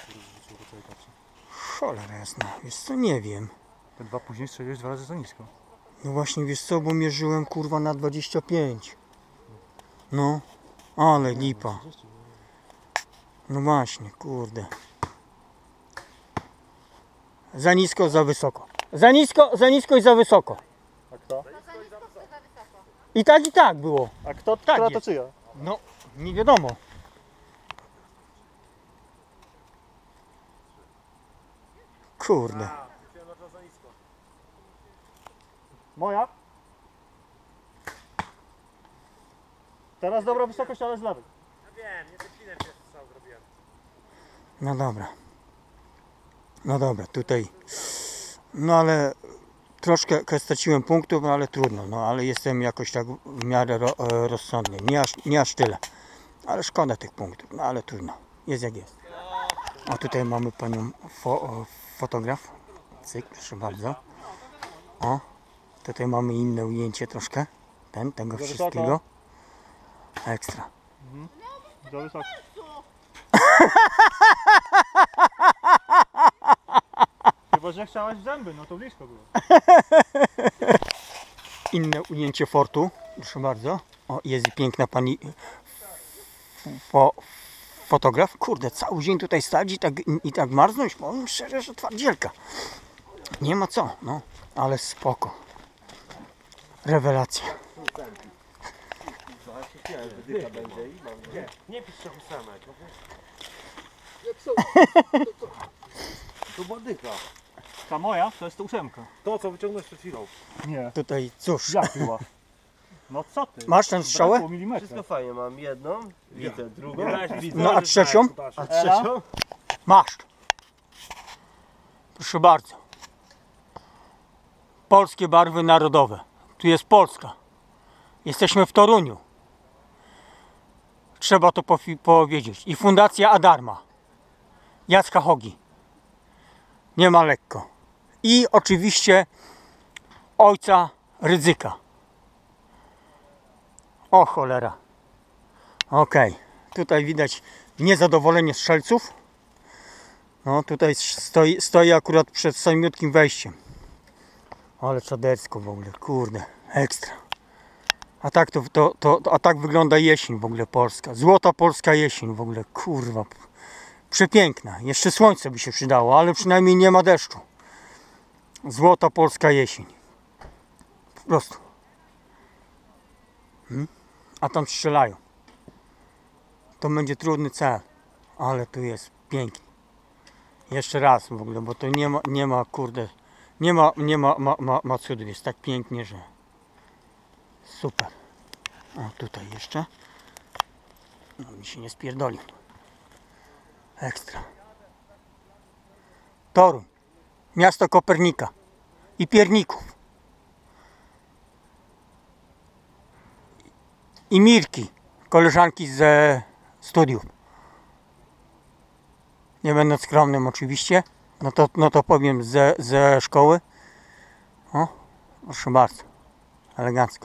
Cholera jasna, wiesz co, nie wiem. Te dwa później strzeliłeś dwa razy za nisko. No właśnie, wiesz co, bo mierzyłem, kurwa, na dwadzieścia pięć. No, ale lipa. No właśnie, kurde. Za nisko, za wysoko. Za nisko, za nisko i za wysoko. A kto? I tak, i tak było. A kto? Tak która jest. to czyja? No, nie wiadomo. Kurde. Moja? Teraz dobra wysokość, ale z lewej. No dobra. No dobra, tutaj. No ale troszkę straciłem punktów, ale trudno. No ale jestem jakoś tak w miarę ro, e, rozsądny. Nie aż, nie aż tyle. Ale szkoda tych punktów. No ale trudno. Jest jak jest. A tutaj mamy panią fo, o, fotograf. Cyk, proszę bardzo. O, tutaj mamy inne ujęcie troszkę. Ten, tego Za wszystkiego. Ekstra. Za wysoko. Chyba, że chciałaś w zęby, no to blisko było. Inne ujęcie fortu. Proszę bardzo. O, jest i piękna pani fo, fotograf. Kurde, cały dzień tutaj stać i tak, i tak marznąć. Powiem szczerze, że twardzielka. Nie ma co, no. Ale spoko. Rewelacja. Nie pisz trzech ósemek. To badyka. Ta moja to jest to ósemka. To, co wyciągnąłeś przed chwilą. Nie. Tutaj cóż. Jak była? No co ty? Masz tę strzałę? Brakło milimetra. Wszystko fajnie, mam jedną, widzę drugą, widzę No a trzecią? a trzecią. Masz. Proszę bardzo. Polskie barwy narodowe. Tu jest Polska. Jesteśmy w Toruniu. Trzeba to pofi- powiedzieć. I Fundacja Adarma. Jacka Hogi. Nie ma lekko. I oczywiście ojca Rydzyka. O cholera. Okej. Tutaj widać niezadowolenie strzelców. No tutaj stoi, stoi akurat przed samiutkim wejściem. Ale czadersko w ogóle, kurde, ekstra. A tak to, to, to, a tak wygląda jesień w ogóle polska. Złota polska jesień w ogóle, kurwa. Przepiękna. Jeszcze słońce by się przydało, ale przynajmniej nie ma deszczu. Złota polska jesień. Po prostu. Hmm? A tam strzelają. To będzie trudny cel, ale tu jest pięknie. Jeszcze raz w ogóle, bo to nie ma, nie ma kurde, nie ma, nie ma, ma, ma, ma cudów. Jest tak pięknie, że super. O, tutaj jeszcze. No mi się nie spierdolił. Ekstra. Toruń. Miasto Kopernika i Pierników. I Mirki, koleżanki ze studiów. Nie będąc skromnym oczywiście, no to, no to powiem ze, ze szkoły. O, proszę bardzo, elegancko.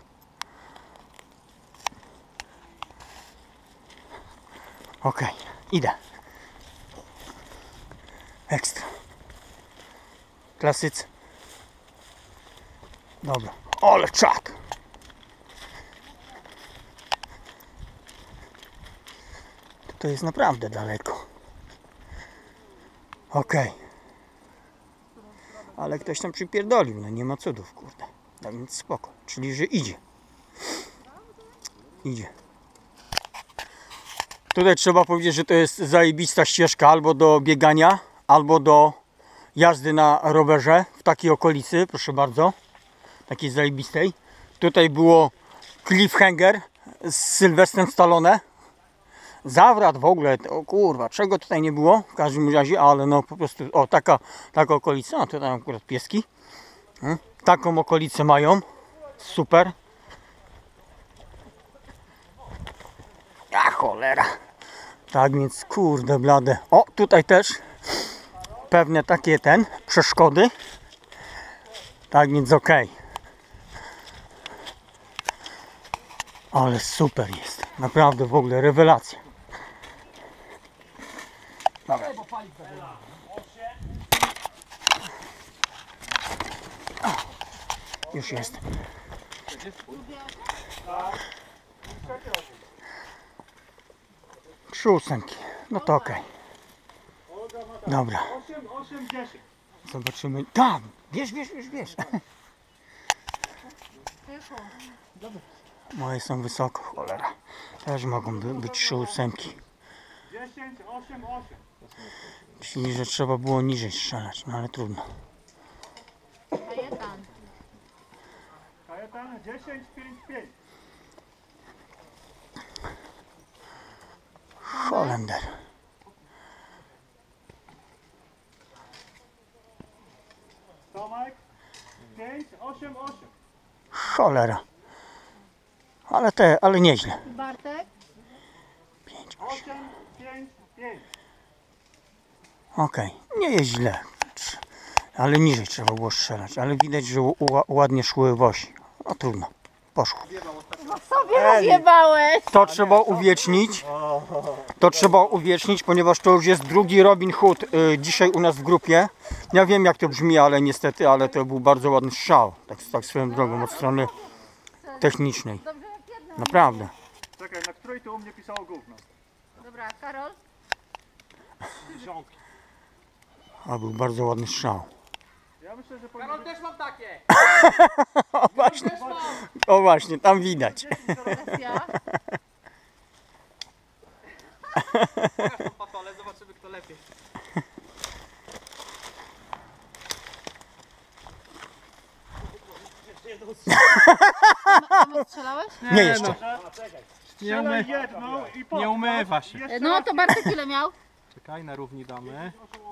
Ok, idę. Ekstra. Klasycy. Dobra, ale czad. To jest naprawdę daleko. Okej. Okay. Ale ktoś tam przypierdolił, no nie ma cudów, kurde. Tak więc spoko. Czyli, że idzie. Idzie. Tutaj trzeba powiedzieć, że to jest zajebista ścieżka albo do biegania, albo do jazdy na rowerze w takiej okolicy, proszę bardzo. Takiej zajebistej. Tutaj było cliffhanger z Sylwestrem Stallone. Zawrat w ogóle, o kurwa, czego tutaj nie było w każdym razie, ale no po prostu, o taka, taka okolica, no tutaj akurat pieski, hmm. Taką okolicę mają, super. A cholera, tak więc kurde blade, o tutaj też pewne takie ten, przeszkody, tak więc okej. Okay. Ale super jest, naprawdę w ogóle rewelacja. Dobra. Już jestem. Trzy ósemki. No to okej. Okay. Dobra. Zobaczymy. Tam! Wiesz, wiesz, wiesz, wiesz. Moje są wysoko, cholera. Też mogą by, być trzy ósemki. dziesięć, osiem, osiem. Czyli, że trzeba było niżej strzelać, no ale trudno. Kajetan. Kajetan, dziesięć, pięć, pięć. Holender. Tomek, pięć, osiem, osiem. Cholera. Ale te, ale nieźle. Bartek. pięć, osiem, pięć, pięć. Okej, okay. Nie jest źle. Ale niżej trzeba było strzelać. Ale widać, że ładnie szły w osi. No trudno. Poszło. Sobie rozjebałeś. To trzeba uwiecznić. To trzeba uwiecznić, ponieważ to już jest drugi Robin Hood y, dzisiaj u nas w grupie. Ja wiem jak to brzmi, ale niestety, ale to był bardzo ładny strzał. Tak, tak swoją drogą od strony technicznej. Naprawdę. Czekaj, na której to u mnie pisało gówno? Dobra, Karol. A był bardzo ładny strzał. Ja myślę, że Karol, też mam takie! O właśnie, o właśnie, tam widać. Presja. Pokaż tą patolę, zobaczymy kto lepiej. Tam strzelałeś? Nie jeszcze. Nie, umy... jedną i po. nie umywa się. No to Bartek ile miał? Czekaj, na równi damy.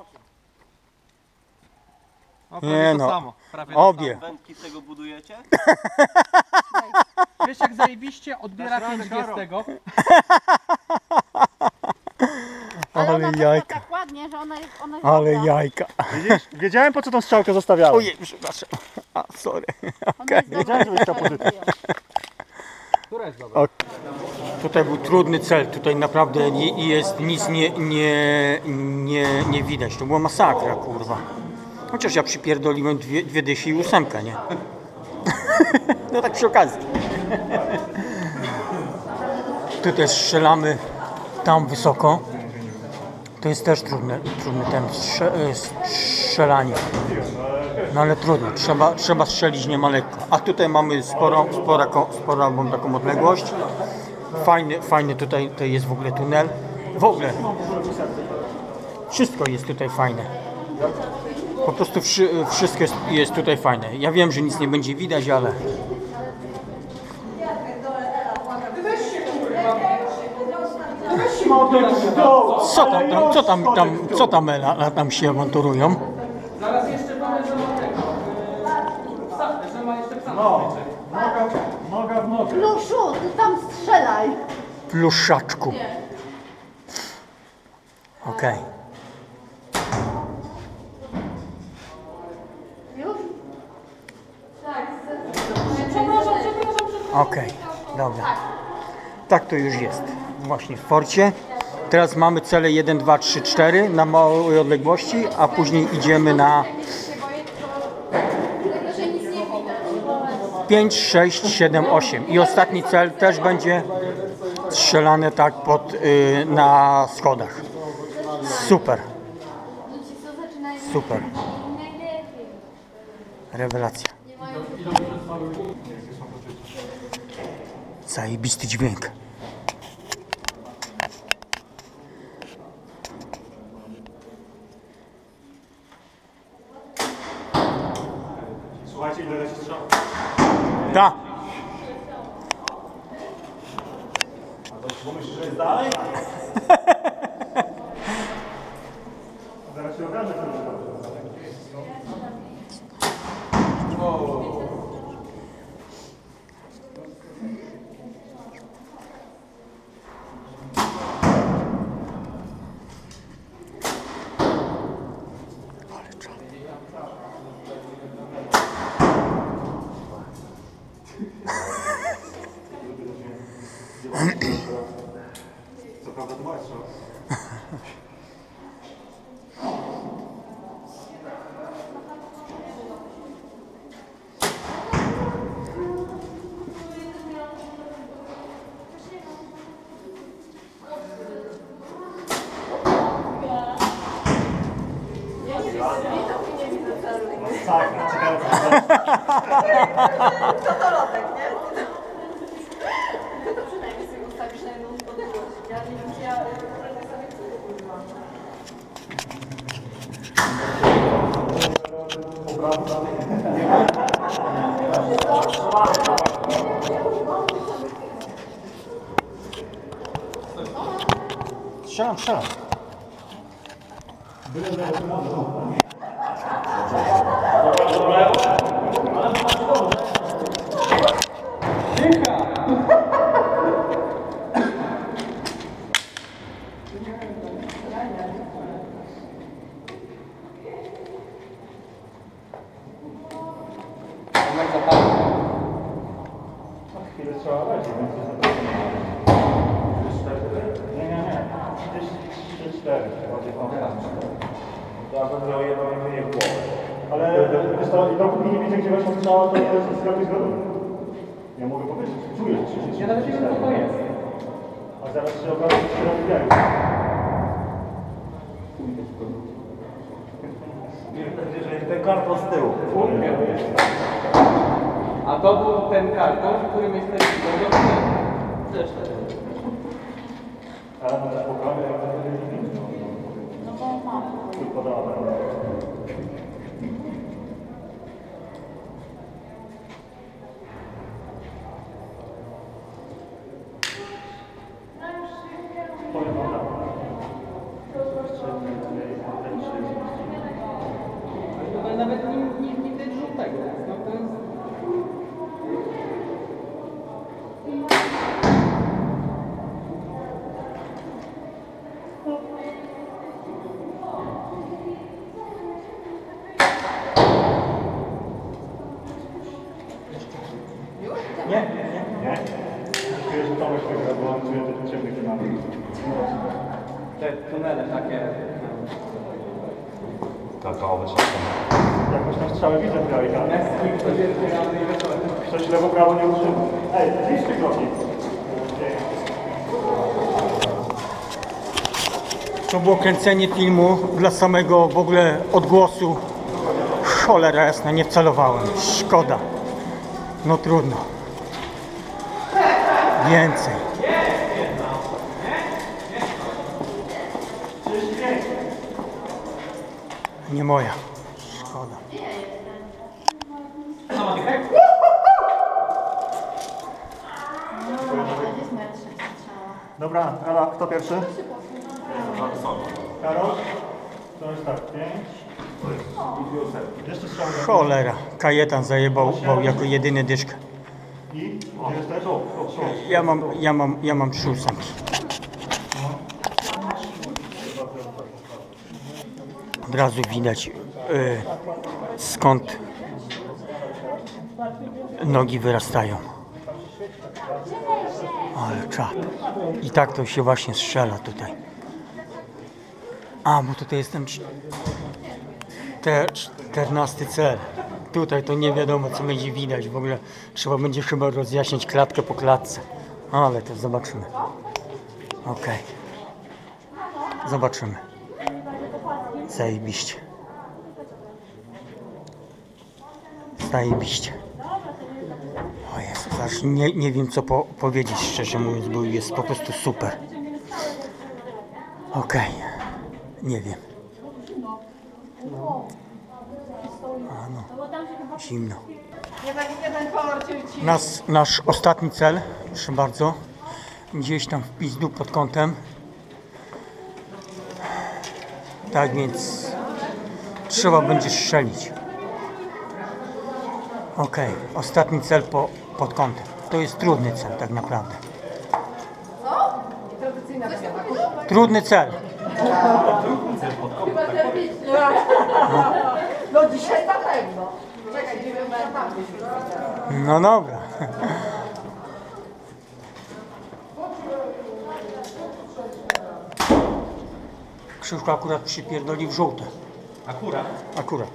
O, Nie prawie to no, samo. Prawie obie. Wędki z tego budujecie? Wiesz jak zajebiście odbiera Dasz radę, pięć G z Karol. tego? Ale Ale ona jajka. tak ładnie. nie? Że ona jest, ona jest Ale dobra. jajka. Widzisz? Wiedziałem, po co tą strzałkę zostawiałem. Ojej, przepraszam. A, sorry. Ona jest dobra. Wiedziałem, że będzie ta pozycja. Która jest dobra? Tutaj był trudny cel, tutaj naprawdę nie, jest nic nie, nie, nie, nie widać. To była masakra, kurwa. Chociaż ja przypierdoliłem dwie, dwie dychy i ósemkę, nie? No tak przy okazji. Tutaj strzelamy tam wysoko. To jest też trudny, trudny ten strze, strzelanie. No ale trudno, trzeba, trzeba strzelić niemal lekko. A tutaj mamy sporo, spora, sporą taką odległość. Fajny, fajny tutaj, tutaj jest w ogóle tunel. W ogóle wszystko jest tutaj fajne. Po prostu wszy, wszystko jest, jest tutaj fajne. Ja wiem, że nic nie będzie widać, ale... Co tam, tam, co tam, tam, co tam, Ela, tam się awanturują? Zaraz jeszcze mamy, że ma tego. Psa, że ma jeszcze psa. No. Noga, noga w nogę. Pluszu, ty tam strzelaj. Pluszaczku. Okej. Już? Tak. Przepraszam, przepraszam, przepraszam. Okej, dobra. Tak to już jest. Właśnie w forcie. Teraz mamy cele jeden, dwa, trzy, cztery na małej odległości, a później idziemy na pięć, sześć, siedem, osiem. I ostatni cel też będzie strzelany tak pod, y, na schodach. Super. Super. Rewelacja. Zajebisty dźwięk. Słuchajcie, ile leci strzał? Da. Bo myślisz, że jest dalej? Zaraz się okaże, co jest. Co prawda to masz strzał. Tak, ciekawe Strzelam, strzelam. Ile trzeba leci, więc jest na pewno. Nie, nie, nie. trzy cztery. To ja bym miał jedno i mniej w głowę. Ale wiesz co, i dopóki nie widzę, gdzie właśnie strzała, to jest zrobić zgodę. Ja mogę powiedzieć, czuję, że trzydzieści. Ja nawet nie wiem, co to jest. A zaraz się okaże, że się rozwijają. Ten karton z tyłu. A to był ten karton, w którym jest ten też Ale to też pokażę, jak to jest. No bo mam. Tylko dałem. Powiem wam tak. Ale nawet nie, nie, nie widać żółtego. No to jest... Nie? Nie? Czuję, że Tomek wygra, bo on czuje te ciemne klimaty. Te tunele takie. Kakaowe czasem. Jakoś tam strzały widzę w białej karcie. Ktoś lewo, prawo nie utrzyma. Ej, bliższy kroki. To było kręcenie filmu dla samego w ogóle odgłosu. Cholera jasna, nie wcelowałem. Szkoda. No trudno. Więcej. Nie moja. Szkoda. Dobra, Ela, kto pierwszy? Karol? To jest tak, pięć. Jeszcze strzały. Cholera. Kajetan zajebał bał jako jedyny dyszkę. I? Gdzie jesteś? Ja mam, ja mam, ja mam trzy ósemki. Od razu widać yy, skąd nogi wyrastają. Ale czad. I tak to się właśnie strzela tutaj. A, bo tutaj jest ten cz- te czternasty cel. Tutaj to nie wiadomo, co będzie widać. W ogóle trzeba będzie chyba rozjaśnić klatkę po klatce. Ale to zobaczymy. Okej. Zobaczymy. Zajebiście. Zajebiście. O Jezu, aż nie, nie wiem, co po, powiedzieć, szczerze mówiąc, bo jest po prostu super. Okej. Nie wiem. A no. Zimno. Nas, nasz ostatni cel, proszę bardzo, gdzieś tam w pizdu pod kątem. Tak więc trzeba będzie strzelić. Ok, ostatni cel po, pod kątem. To jest trudny cel tak naprawdę. Trudny cel. No dzisiaj na pewno. Czekaj, nie wiem, tam No dobra. Krzyżko akurat przypierdolił żółte. Akurat. Akurat.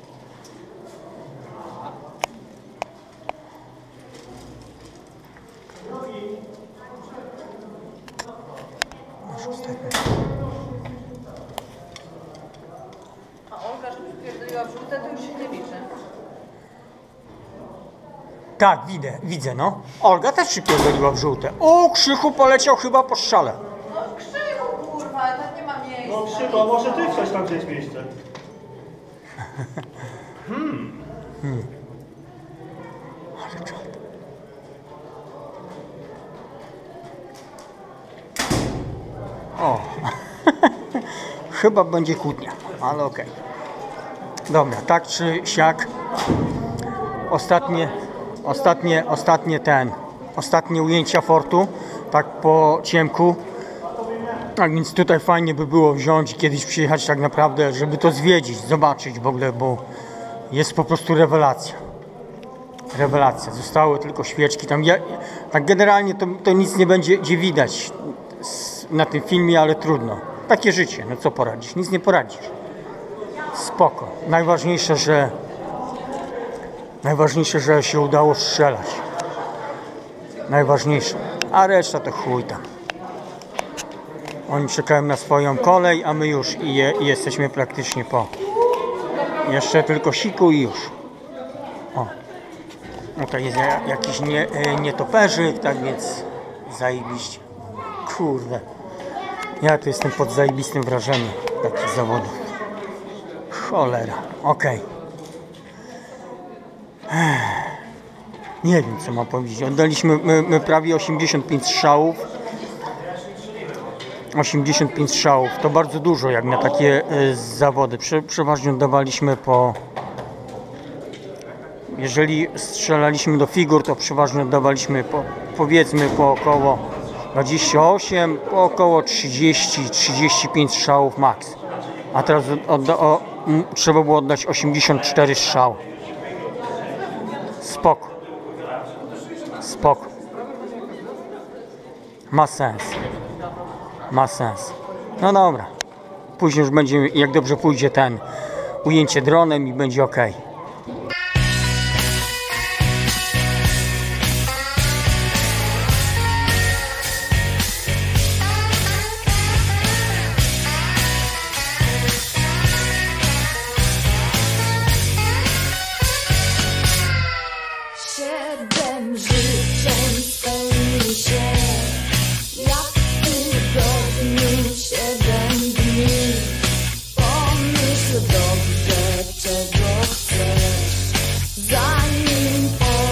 Nasz ostatni. A Olga, że przypierdoliła w żółte, to już się nie liczy. Tak, widzę, widzę, no. Olga też przypierdoliła w żółte. O, Krzychu poleciał chyba po strzale. No Krzychu, kurwa, tam nie ma miejsca. No Krzyko, może ty chcesz tam gdzieś miejsce? Ale czad. O, chyba będzie kłótnia, ale okej. Dobra, tak czy siak. Ostatnie, ostatnie, ostatnie ten, ostatnie ujęcia fortu, tak po ciemku. Tak więc tutaj fajnie by było wziąć i kiedyś przyjechać tak naprawdę, żeby to zwiedzić, zobaczyć w ogóle, bo jest po prostu rewelacja. Rewelacja. Zostały tylko świeczki tam. Ja, tak generalnie to, to nic nie będzie gdzie widać na tym filmie, ale trudno. Takie życie, no co poradzisz? Nic nie poradzisz. Spoko. Najważniejsze, że najważniejsze, że się udało strzelać. Najważniejsze. A reszta to chuj tam. Oni czekają na swoją kolej, a my już i, je, i jesteśmy praktycznie po. Jeszcze tylko siku i już. O. Tutaj jest jakiś nie, nietoperzyk, tak więc zajebiście. Kurde. Ja tu jestem pod zajebistym wrażeniem takich zawodów. Cholera. Okej. Okay. Nie wiem, co mam powiedzieć. Oddaliśmy my, my prawie osiemdziesiąt pięć strzałów. osiemdziesiąt pięć strzałów. To bardzo dużo jak na takie y, zawody. Prze, przeważnie oddawaliśmy po... Jeżeli strzelaliśmy do figur, to przeważnie oddawaliśmy po, powiedzmy po około dwadzieścia osiem, po około trzydzieści trzydzieści pięć strzałów max. A teraz odda, o, m, trzeba było oddać osiemdziesiąt cztery strzały. Spoko. Spoko. Ma sens. Ma sens. No dobra. Później już będzie, jak dobrze pójdzie, ten ujęcie dronem i będzie ok. Siedem życzeń spełni się, jak w tygodniu siedem dni. Pomyśl dobrze, czego chcesz, zanim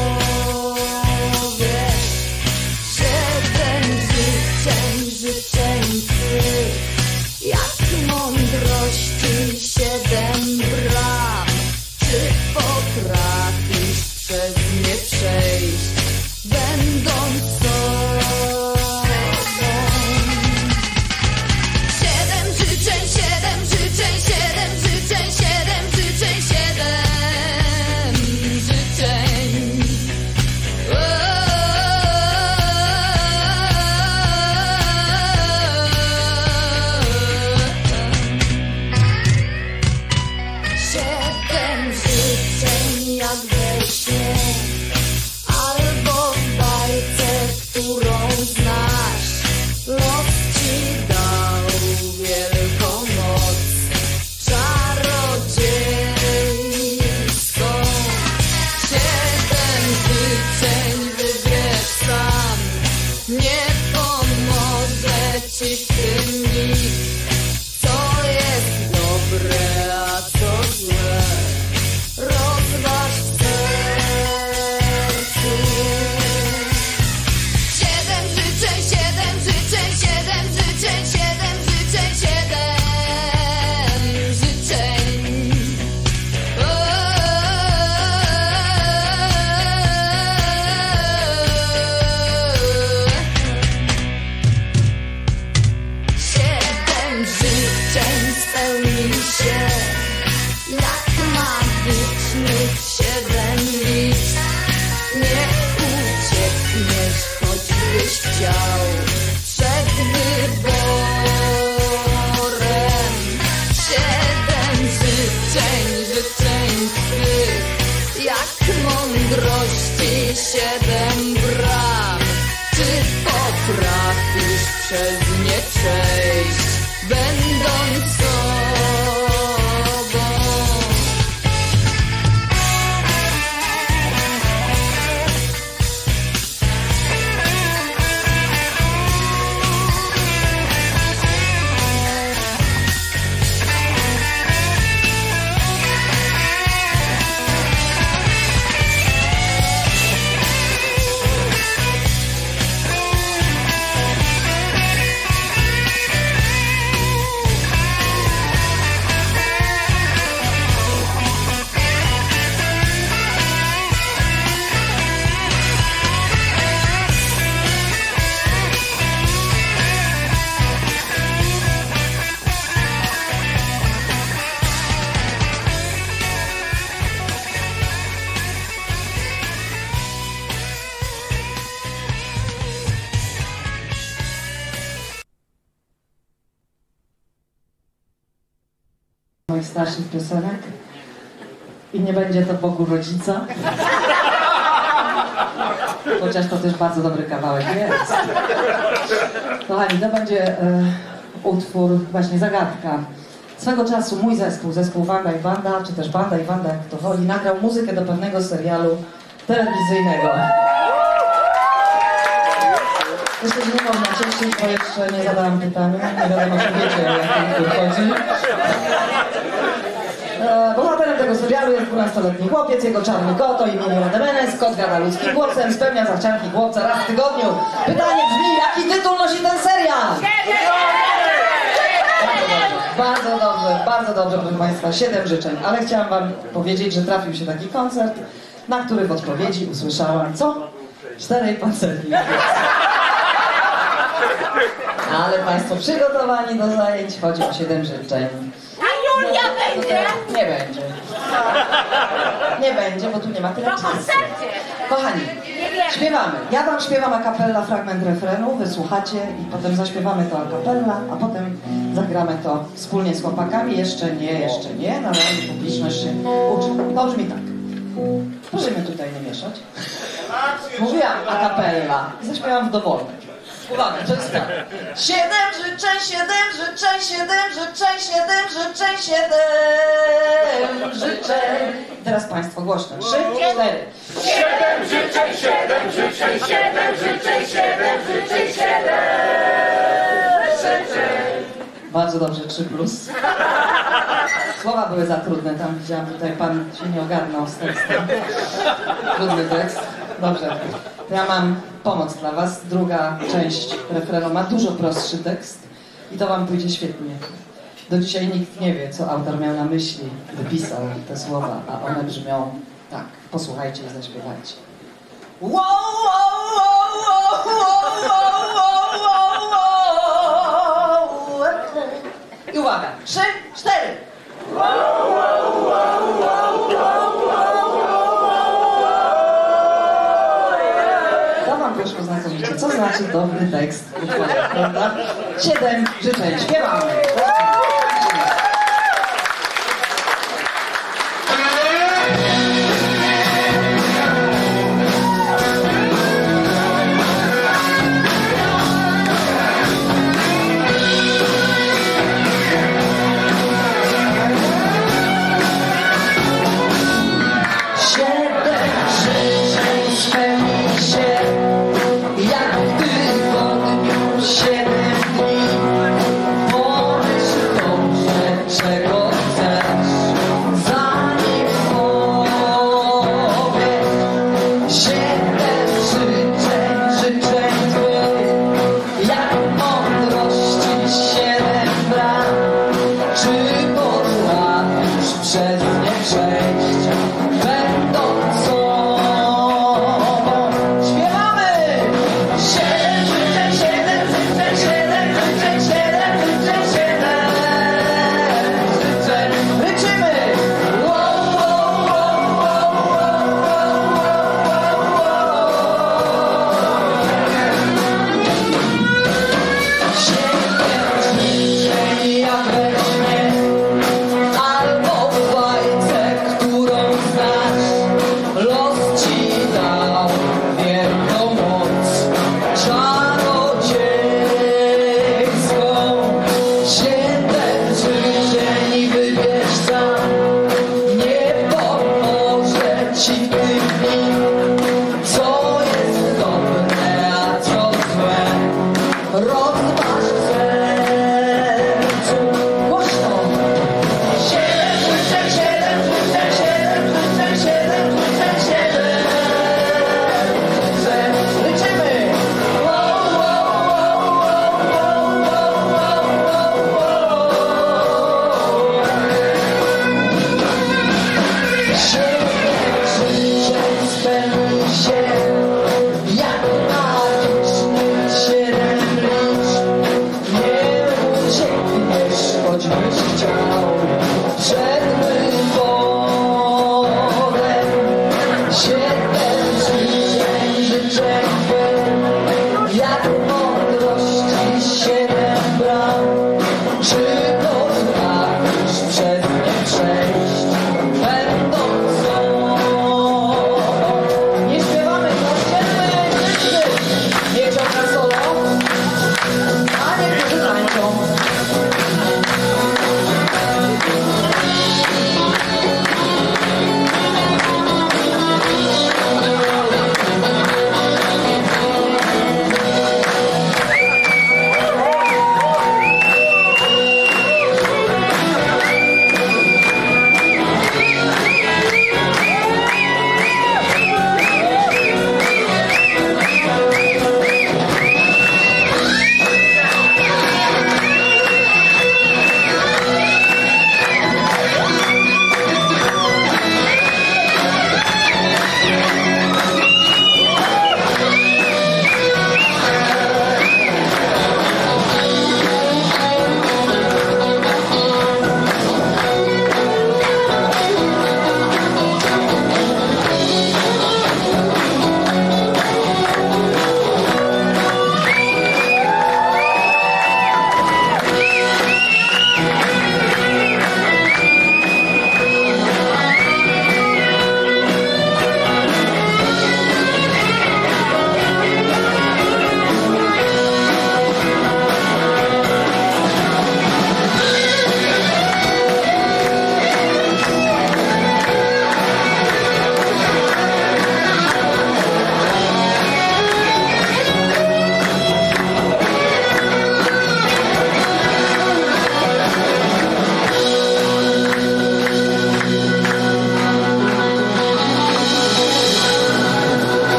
powiesz. Siedem życzeń, życzeń twych, jak mądrości siedem bram. Czy potrafisz przez nie przejść, będąc sobą? Siedem życzeń, siedem życzeń, siedem życzeń, siedem życzeń, siedem życzeń. Siedem życzeń jak we śnie, albo w bajce, którą znasz. Los ci dał wielką moc czarodziejską. Siedem życzeń wybierz sam, nie pomoże ci w tym nikt. Co jest dobre, a co złe, rozważ w sercu. Siedem życzeń, siedem życzeń, siedem życzeń, siedem życzeń, siedem życzeń. Siedem życzeń spełni się, jak ma być, niech siedem liczb. Nie uciekniesz, choćbyś chciał, przed wyborem. Siedem życzeń, życzeń twych, jak mądrości siedem bram. Czy potrafisz przez nie przejść, będąc sobą? Moich starszych piosenek i nie będzie to Bogu rodzica. Chociaż to też bardzo dobry kawałek jest. Kochani, to będzie e, utwór, właśnie zagadka. Swego czasu mój zespół, zespół Wanda i Wanda, czy też Wanda i Wanda, jak to woli, nagrał muzykę do pewnego serialu telewizyjnego. Myślę, że nie można cieszyć, bo jeszcze nie zadałam pytania, nie wiadomo, czy wiecie, o jaki utwór chodzi. E, bohaterem tego serialu jest dwunastoletni chłopiec, jego czarny kot o imieniu Rademenes. Kot gada ludzkim głosem, spełnia zachcianki chłopca raz w tygodniu. Pytanie brzmi, jaki tytuł nosi ten serial? Bardzo dobrze, bardzo dobrze, proszę Państwa, siedem życzeń. Ale chciałam Wam powiedzieć, że trafił się taki koncert, na który w odpowiedzi usłyszałam, co? Czterej pancerki. Ale Państwo przygotowani do zajęć, chodzi o siedem życzeń. A Julia będzie? Nie będzie. Nie będzie, bo tu nie ma tyle czasu. Kochani, śpiewamy. Ja wam śpiewam a cappella fragment refrenu, wysłuchacie i potem zaśpiewamy to a cappella, a potem zagramy to wspólnie z chłopakami. Jeszcze nie, jeszcze nie, na razie publiczność się uczy. To brzmi tak. Proszę mnie tutaj nie mieszać. Mówiłam a cappella. Zaśpiewam w dowolnej. Uwaga, to jest tak. Siedem życzeń, siedem życzeń, siedem życzeń, siedem życzeń, siedem życzeń. Teraz państwo głośno. Trzy, cztery. Siedem życzeń, siedem życzeń, siedem życzeń, siedem życzeń, siedem życzeń. Bardzo dobrze, trzy plus. Słowa były za trudne, tam widziałam, tutaj pan się nie ogarnął z tekstem. Trudny tekst. Dobrze. To ja mam pomoc dla was. Druga część refrenu ma dużo prostszy tekst i to wam pójdzie świetnie. Do dzisiaj nikt nie wie, co autor miał na myśli, gdy pisał te słowa, a one brzmią tak. Posłuchajcie i zaśpiewajcie. Wow, wow, wow, wow, wow, wow, wow, wow. I uwaga, trzy, cztery. Wow, wow, wow, wow, wow, to wam wyszło znakomicie. Co znaczy dobry tekst utworu, prawda? Siedem życzeń. Śpiewamy. Jak w tygodniu siedem dni.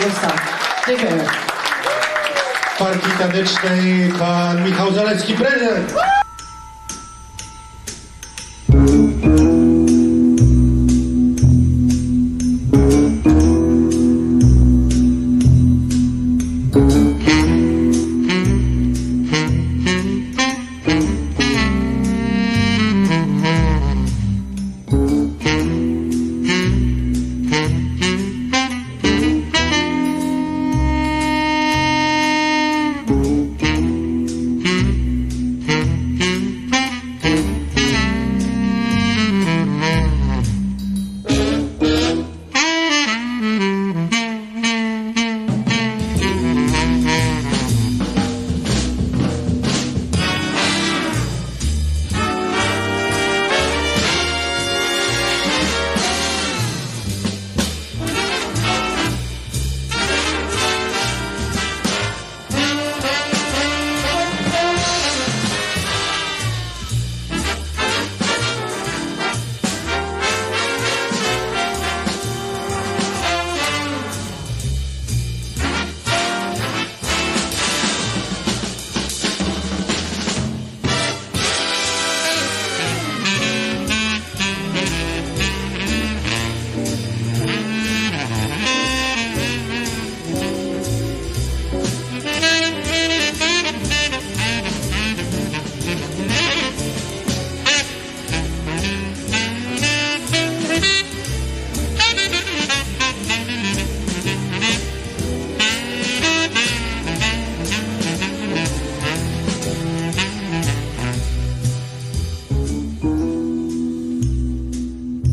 Jest tak. Dziękujemy. Partii tanecznej pan Michał Zalewski, prezent.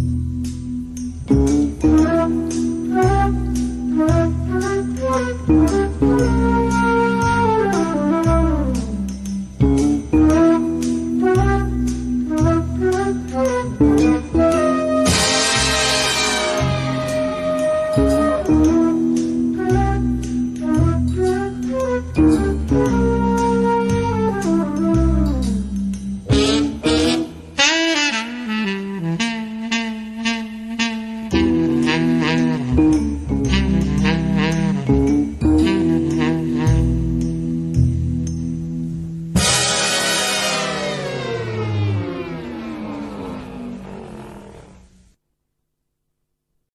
Thank you.